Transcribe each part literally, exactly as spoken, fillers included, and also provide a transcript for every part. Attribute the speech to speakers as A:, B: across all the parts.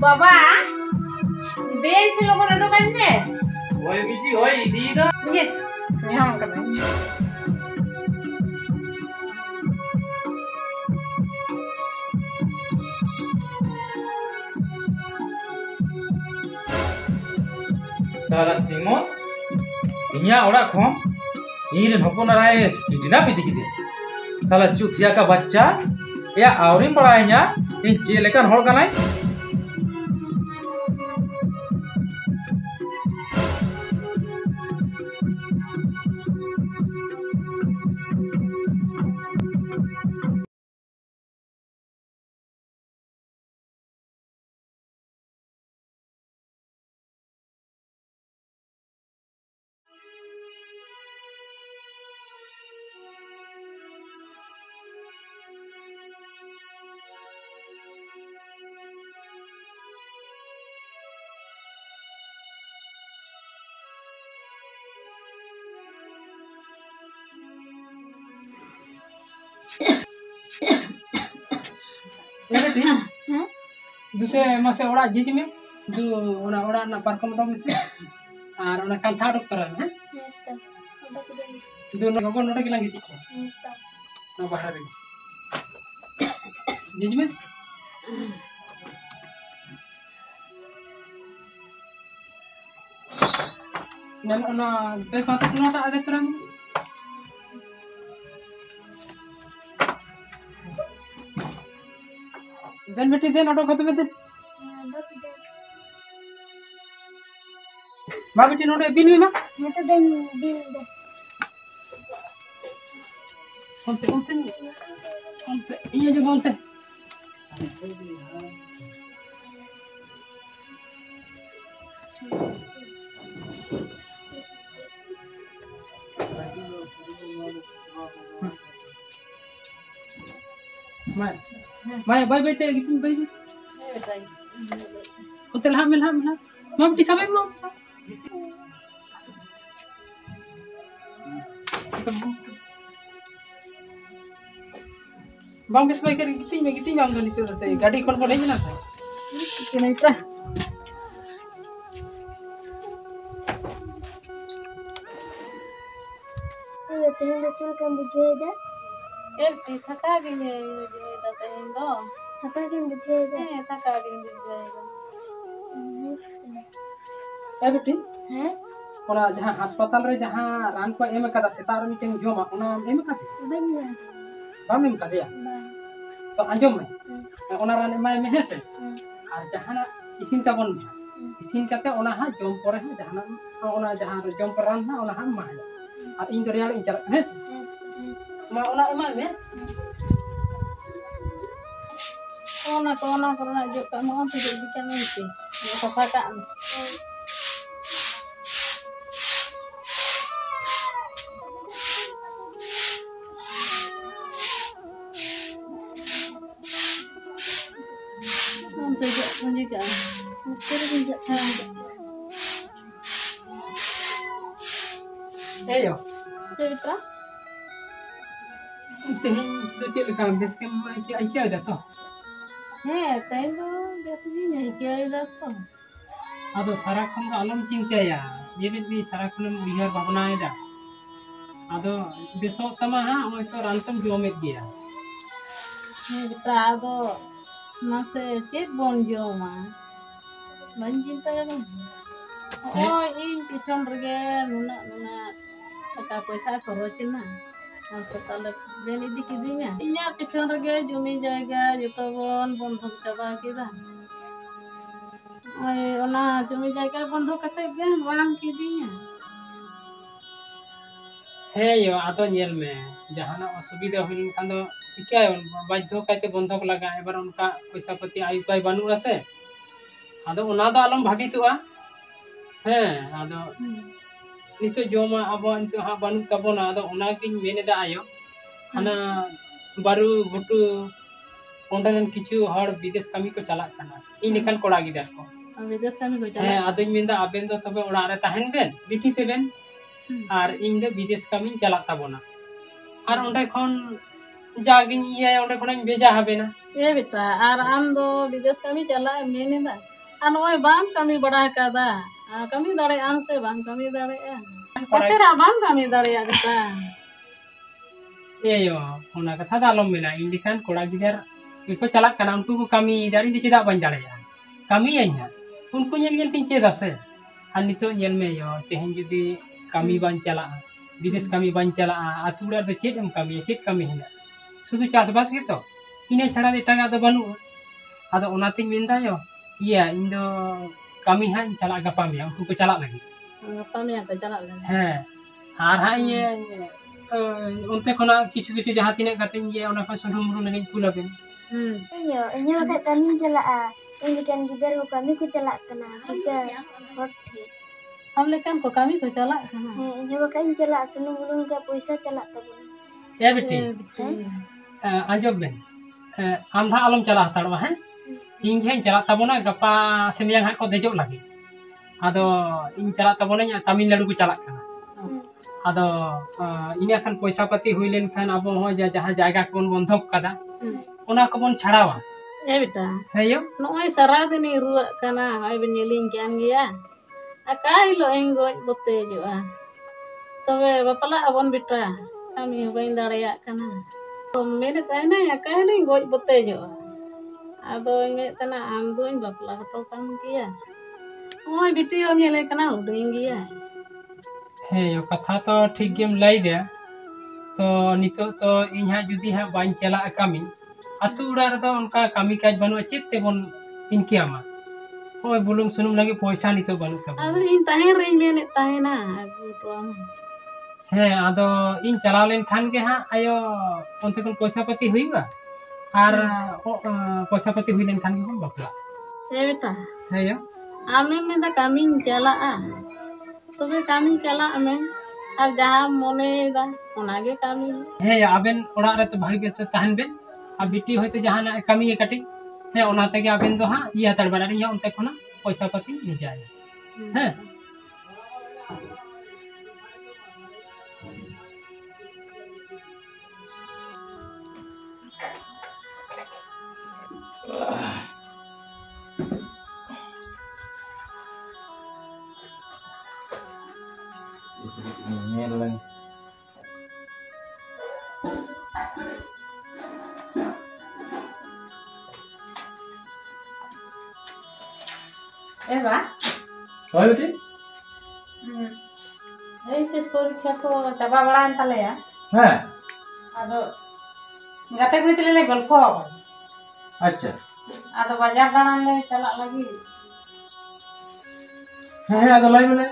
A: बाबा देर से लोगों ने दुकान से
B: होय बिजी होय दी ना
A: यस यहाँ कर रहे हैं
B: साला सिमोन इन्या ओड़ा खो इन हपन राय किडनैप इदी किदे साला चुतिया का बच्चा या आवरिन पड़ाइया इन चे लेकन होड़ कनाई
C: दूसरे मासे ओड़ा जीज में दू ओना ओड़ा ना पार्कम डो में से आर ओना कांथा डक तोरा है दू नगो नोटे के लगी थी ना बाहर जीज में नन ओना बे कांथा नोटा आदे तोरा देन बेटी देन ऑटो खत्म देन बा बेटी नोटे बिन में मा
D: मैं तो देन बिल दे
C: onte onte onte iya juga onte Mai, Mai, bye bye teh gitu bye sih. Hotel hamil hamil. Mau di sampai mau di sampai. Bang kes baik kan gitu, me gitu bang kan itu saya. Gadi kon kon aja nasa. Kenapa?
D: ये तेरे बच्चों का मुझे दे
A: ए थका गई है मुझे दादा इंदो
D: थका के मुझे दे
A: ए थका गई मुझे
C: Eh betul?
D: है
C: Ona jahan hospital re jahan ran ko em kada setar meeting joma ona em kada
D: बनिया
C: bam em kada ya to anjom me ona ran emai me hese ar jahan isin tabon isin kate ona ha jom pore ha jahan ona jahan jom peran ha ona ha ma ar in doriar in jarak hes ma ona emai me
A: ona to ona karena juga mau tidak bikin nanti mau kakak juga
D: तेरे को जा
C: eh yo
A: cerita
C: teh tu cek lekang bes kan mai ki ai ki ada to
A: है तय तो जैसे भी नहीं किया इधर तो
C: ado sarakon do alam cintaya jebet bi sarakon bihar bhavna ida ado beso tama ha oi to rantam jomet dia
A: है बेटा तो ना से चेत बन जो मां बन चिंता करो ओ इन किचन रगे नुना नुना टका पैसा खरच ना हास्पिटल देनी दी किदिnya इnya किचन रगे जमी जायगा जतो बन बंधक चाबा किदा ओय ओना जमी जायगा बंधक कते गे बाम किदिnya
C: he yo ado nyel me jahana असुविधा हुइन खान दो चिकाय बाध्य कायते बंधक लगा एबार उनका पैसा पति आयु पाय बानु आसे ado ona do alam bhabituआ he ado nito joma abo nito ha banu tabona ado ona giñ meneda ayo ana baru butu ondaran kichu hor bidesh kami ko chalak kana in ekan koda gidar ko
A: विदेश कमी को
C: he
A: चला
C: adoñ menda aben do tobe ora re tahen ben biti teben আর ইন দে বিদেশ কামি চালাক তাবনা আর ওন্ডাই খন জাগিন ইয়া ওন্ডাই খন বেজা হবে না
A: ए बेटा और हम दो विदेश कमी चला मैंने ना आ नोय बाम कमी बड़ा कादा कमी दाड़े आम से बाम कमी दाड़े पसेरा बाम कमी दाड़े बेटा
C: ए यो ओना कथा दा आलम मेना इन लिखान कोड़ा गिदर iko chalak kana unku ko kami dari di cedak ban darea kami nya unku nyel nyel tin ceda se an nito nyel me yo tehen judi kami ban chala bides kami ban chala atu dar de ced em kami ced kami hina sudu chas bas gitu ine chara etaga do banu ado ona tin minda yo iya indo kami han chala gapa me unku ko chala lagi
A: gapa me ka chala lagi
C: he har ha ye onte khona kichu kichu jaha tinak katen ye ona ko sunum muru nagi kulaben
D: Iya, ini agak kami celak ah. Ini kan gider ko kami ku celak kena. Bisa hote.
A: हम लेकिन को kami ko chala kana
D: Eh, ini kan celak sunung bulung ka paisa celak tabun.
C: ya beti anjob ben am tha alom chala hatarwa he ing hen chala tabona gapa semyang ha ko dejok lagi ado ing chala tabona nya Tamil Nadu ku chala kana ado ini akan paisa pati huilen kan abo ho jaha jaga kon bondhok kada ona ko bon chharawa
A: ए बेटा
C: heyo
A: नोय सारा दिन रुआ kana ay benyelin kan gya akai lo engoj bote joa तबे बपला abon बेटा kami bain dareya kana to mere taina akai ni goj bote joa ado me tana am duin bapla to kan gya ओय बेटी om nyele kana uding gya
C: heyo katha to thik gem lai de to nito to in ha judi ha bain chala kami atu udah ada उनका kami kaj banu cit te bon inki ama ओय bulung sunum lagi paisa nito banu ta
A: ado in tahen re mene tahena agu to am
C: he ado in chala len khan ge ha ayo onte kon paisa pati huiba ar paisa pati huilen khan ge bon bapla
A: ए बेटा
C: heyo
A: ame me da kami chala a तबे kami chala ame ar jaha mone da onage kami
C: heyo aben ora re to bhagi be tahan ben a biti hoyto jahana kami e kati he ona tege aben do ha iya tar barari ya onte khona paisa pati ni jay he
B: Nyeleng.
A: ए बा
B: Hoy beti?
A: ए chess परीक्षा को चाबा बड़ान तलेया
B: Heh.
A: आदो गाते कुड़ी तले गल्प
B: Acha.
A: आदो बाजार दाना ले चला लगी
B: Heh, ada lagi mana?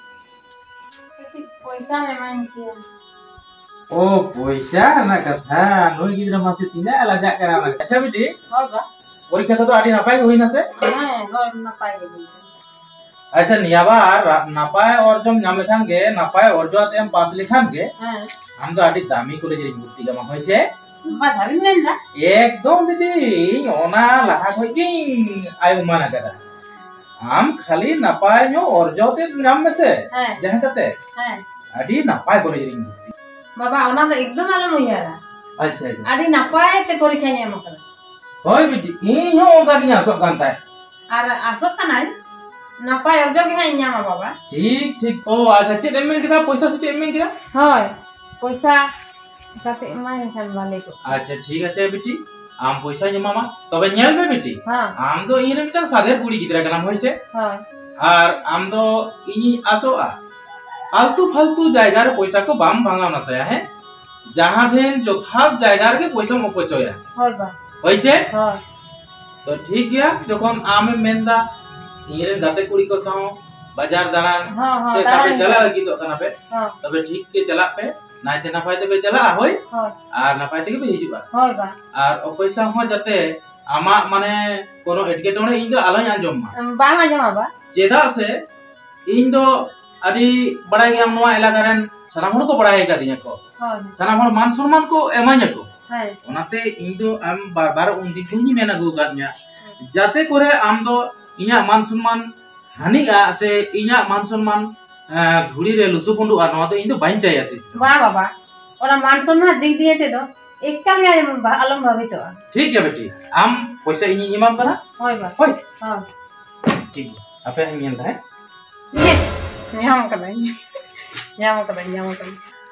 A: पैसा में मान किया
B: Oh, paisa na katha. Noi gidra masih tina lajak karana. Acha beti?
A: और बा
B: Porikha to adi napai hoy na se?
A: हां और ना पाए गई
B: अच्छा नियाबार नापाय अर्जन नाम लेखान के नापाय अर्जन एम पास लेखान के
A: हां
B: हम तो आदि दामी कॉलेज रे भर्ती गमा होइसे
A: बस हरिन में ना
B: एकदम बेटी ओना लाहा होइगी आय उमाना करा आम खाली नापाय नो अर्जन ते नाम में से
A: हां
B: जहां कते
A: हां
B: आदि नापाय कॉलेज रे भर्ती
A: बाबा ओना तो एकदम आलम होयारा
B: अच्छा अच्छा
A: आदि नापाय ते परीक्षा ने मकर
B: होय बेटी इन हो ओदा की आसो कांता
A: आर आसो कनाय नापाय अर्जो के हां इन्यामा बाबा
B: ठीक ठीक ओ अच्छा चे एम के पैसा से चे एम के
A: हाय पैसा काते माय खान वाले को
B: अच्छा ठीक है बेटी आम पैसा जमामा तबे नेल में बेटी
A: हां
B: आम दो इन मिटा सादे कुड़ी गिदरा के नाम होइसे
A: हां
B: আর আমদো ইনি আসো আলতু ফালতু জায়গার পয়সা কো বাম ভাঙা না সায়া হ্যাঁ जहां ठेन যথার্থ জায়গার के पैसा मो पचोया
A: और बा
B: होइसे
A: हां
B: तो ठीक गया जखन आमे मेंदा इरे गाते कुड़ी को साओ बाजार दाना
A: हां हां
B: से काबे चला लगी तो कना पे
A: हां
B: तबे ठीक के चला पे नाइते ना पाइते पे चला होय
A: हां
B: আর না পাইতে के हिजुबा
A: और बा
B: আর পয়সা हो जाते आमा माने कोनो एटकेटोने इन दो आलोय आंजम मा
A: बांगा जमा बा
B: चेदा से इन दो अदी बड़ा गया नवा इलाका रेन सनाम हड़ को बड़ा का दिया को
A: हां
B: सनाम हड़ मान सम्मान को एमाnya को
A: हां
B: ओनाते इन दो आम बार बार उन दिखुनी मेना गु गान्या जाते करे आम दो इया मान सम्मान हानिगा से इया मान सम्मान धुड़ी रे लुसु पंडु आ नवा तो इन दो बाइन चाहिए
A: वाह बाबा ओरा मान सम्मान दिख दिए थे तो एकल गे आलम भाभी तो
B: ठीक है बेटी आम पैसा इन इमाम करा
A: होय बा
B: होय
A: हां
B: ठीक apa yang ingin teh
E: nyam kada nyam kada nyam kada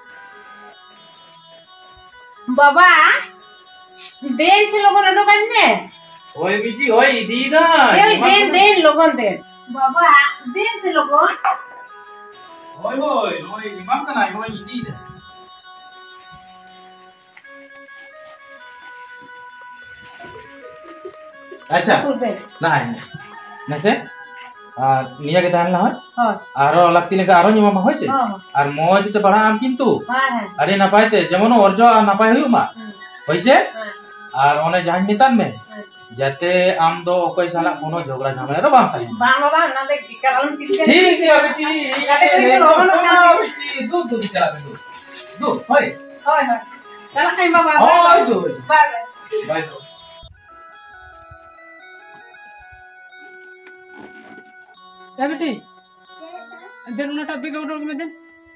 E: बाबा देन से लोगन अडो कन्ने
B: oi biji oi di da
E: ये देन देन लोगन देन बाबा देन से लोगन
B: oi oi oi imam kana oi di da अच्छा nah ini nase আর নিয়া কে তাহলে হয়
E: हां
B: আরো লাগতি লেখা আরো নিমা হইছে আর মজ তে পড়া আম কিন্তু
E: हां हां
B: আরে না পাইতে যেমন অর্জ না পাই হইমা হইছে আর অনে জান নিতাম মে যাতে আম দো কই সালা কোনো ঝগড়া ঝামেলা রে বাম তাই
E: बा बाबा ना देख कालम चिल्के
B: ঠিক আছে বেটি
E: কাটে করে লগন কাটে
B: বেটি দু দু চালা দু দু হয়
E: হয় হয় चला कहीं बाबा
B: হয় দু
E: बाय
B: বাই তো
C: क्या बेटी देन उनाटा बिग ऑर्डर में देन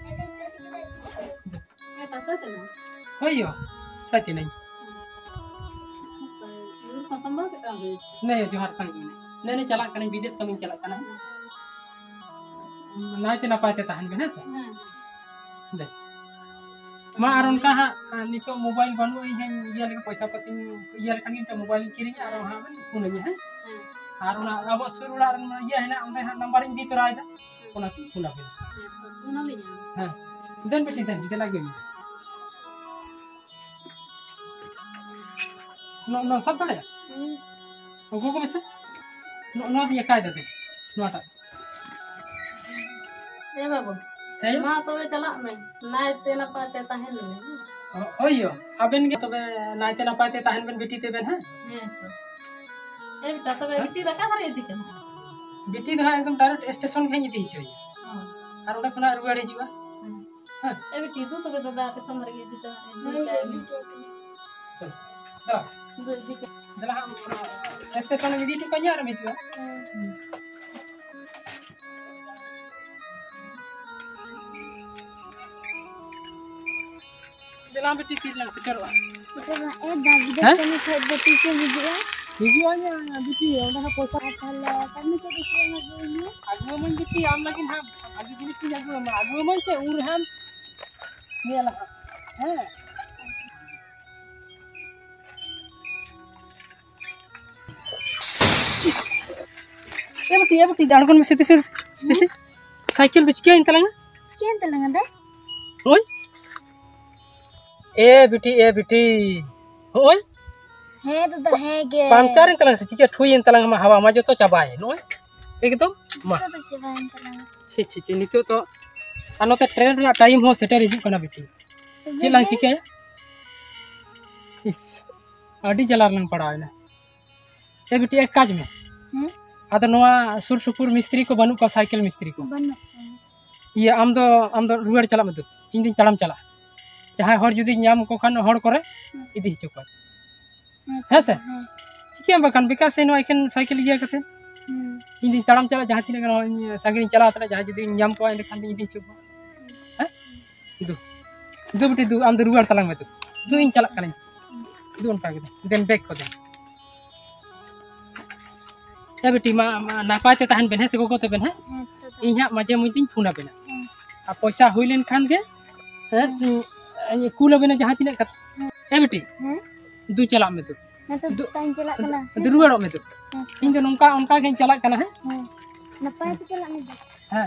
A: Eta tuh kan.
C: होयो साथी नहीं
A: Lu khatam banget kan.
C: नहीं जो हर तंग में नहीं नहीं चला कने विदेश कमिंग चला कना नाय ते ना पाते तहन में है से दे मा आर उनका हा नितो मोबाइल बनु ई है ये लेके पैसा पति ये लेके नितो मोबाइल किरिंग आर हा फोन में है आर उना अब सुरुड़ा ये है ना अंदर नंबर दी तो रायदा उना फोन पे
A: Una linya.
C: हां देन बेटी देन चला गई नो नो सब तड़े ओको को बसे नो नो दिया काय दे नोटा
A: Eh babu.
C: है
A: Ma tobe chalak me. Nai te na pate tahen me.
C: ओयो अबेन के तबे नाइते ना पाते ताहन बेन बेटी ते बेन है
A: Eh to. Eh ta tobe bitti da ka hare dikan.
C: बेटी तो एकदम डायरेक्ट स्टेशन के नी दी चाहिए और ओडा कोना रुवाड़े जीवा हां
A: Eh bitti tu tobe da ke samar ge dita.
C: चल चला
A: Du dikan.
C: दला हम स्टेशन में दी तो कन्या रे मितवा दला बेटी तीर लंग सेटरवा
D: ए दादी कमी खद बेटी के वीडियो
C: वीडियो आया बेटी ओडा पैसा
D: हल्ला कमी के देखिए ना वीडियो
C: आगु मन बेटी आम लगिन हम आगु बेटी आगु आगु मन से उर हम नेला हैं ये बेटी ये बेटी दाड़गन में से से से साइकिल तो क्या इंतलंग
D: स्कैन तलंगा दा
C: ओए ए बेटी ए बेटी ओए
D: है तो दा है गे
C: पंचर इंतलंग से चिके ठुई इंतलंग में हवा मजो तो चबाए नोए एकदम मा
D: तो चबान तलंगा
C: छी छी छी नितो तो अनोते ट्रेन रे टाइम हो सेटर हिजु कना बेटी चिलांग चिके इस अडी जलार लंग पड़ा है ना ए बेटी एक काज में
D: हैं
C: आदो नोआ सुर सुपुर मिस्त्री को बनू का साइकिल मिस्त्री को
D: बन
C: ये आम दो आम दो रुवाड़ चला मत इन दिन तड़म चला जहां हर जुदी नाम को खान हर करे इदी हिचो को है से चिके बकान विकास से नो एखन साइकिल इया कते इन दिन तड़म चला जहां तिने सागिन चला तले जहां जुदी नाम को इन खान इदी हिचो को हैं दु दु बेटी दु आम दो रुवाड़ तलांग मत दु इन चला कने दु उनका के देन बैक को दे ए बेटी मा नापाते तहन बेन है से गोगोते बेन है इहा मजे मुदिन फुना बेन आ पैसा होइलेन खान के है कुल बेन जहां तिने ए बेटी दु चला में तो
D: ना तो टाइम चला कना
C: दु रुवाड़ो में तो इन जो उनका उनका के चला कना है
D: नपाय तो चला में
C: है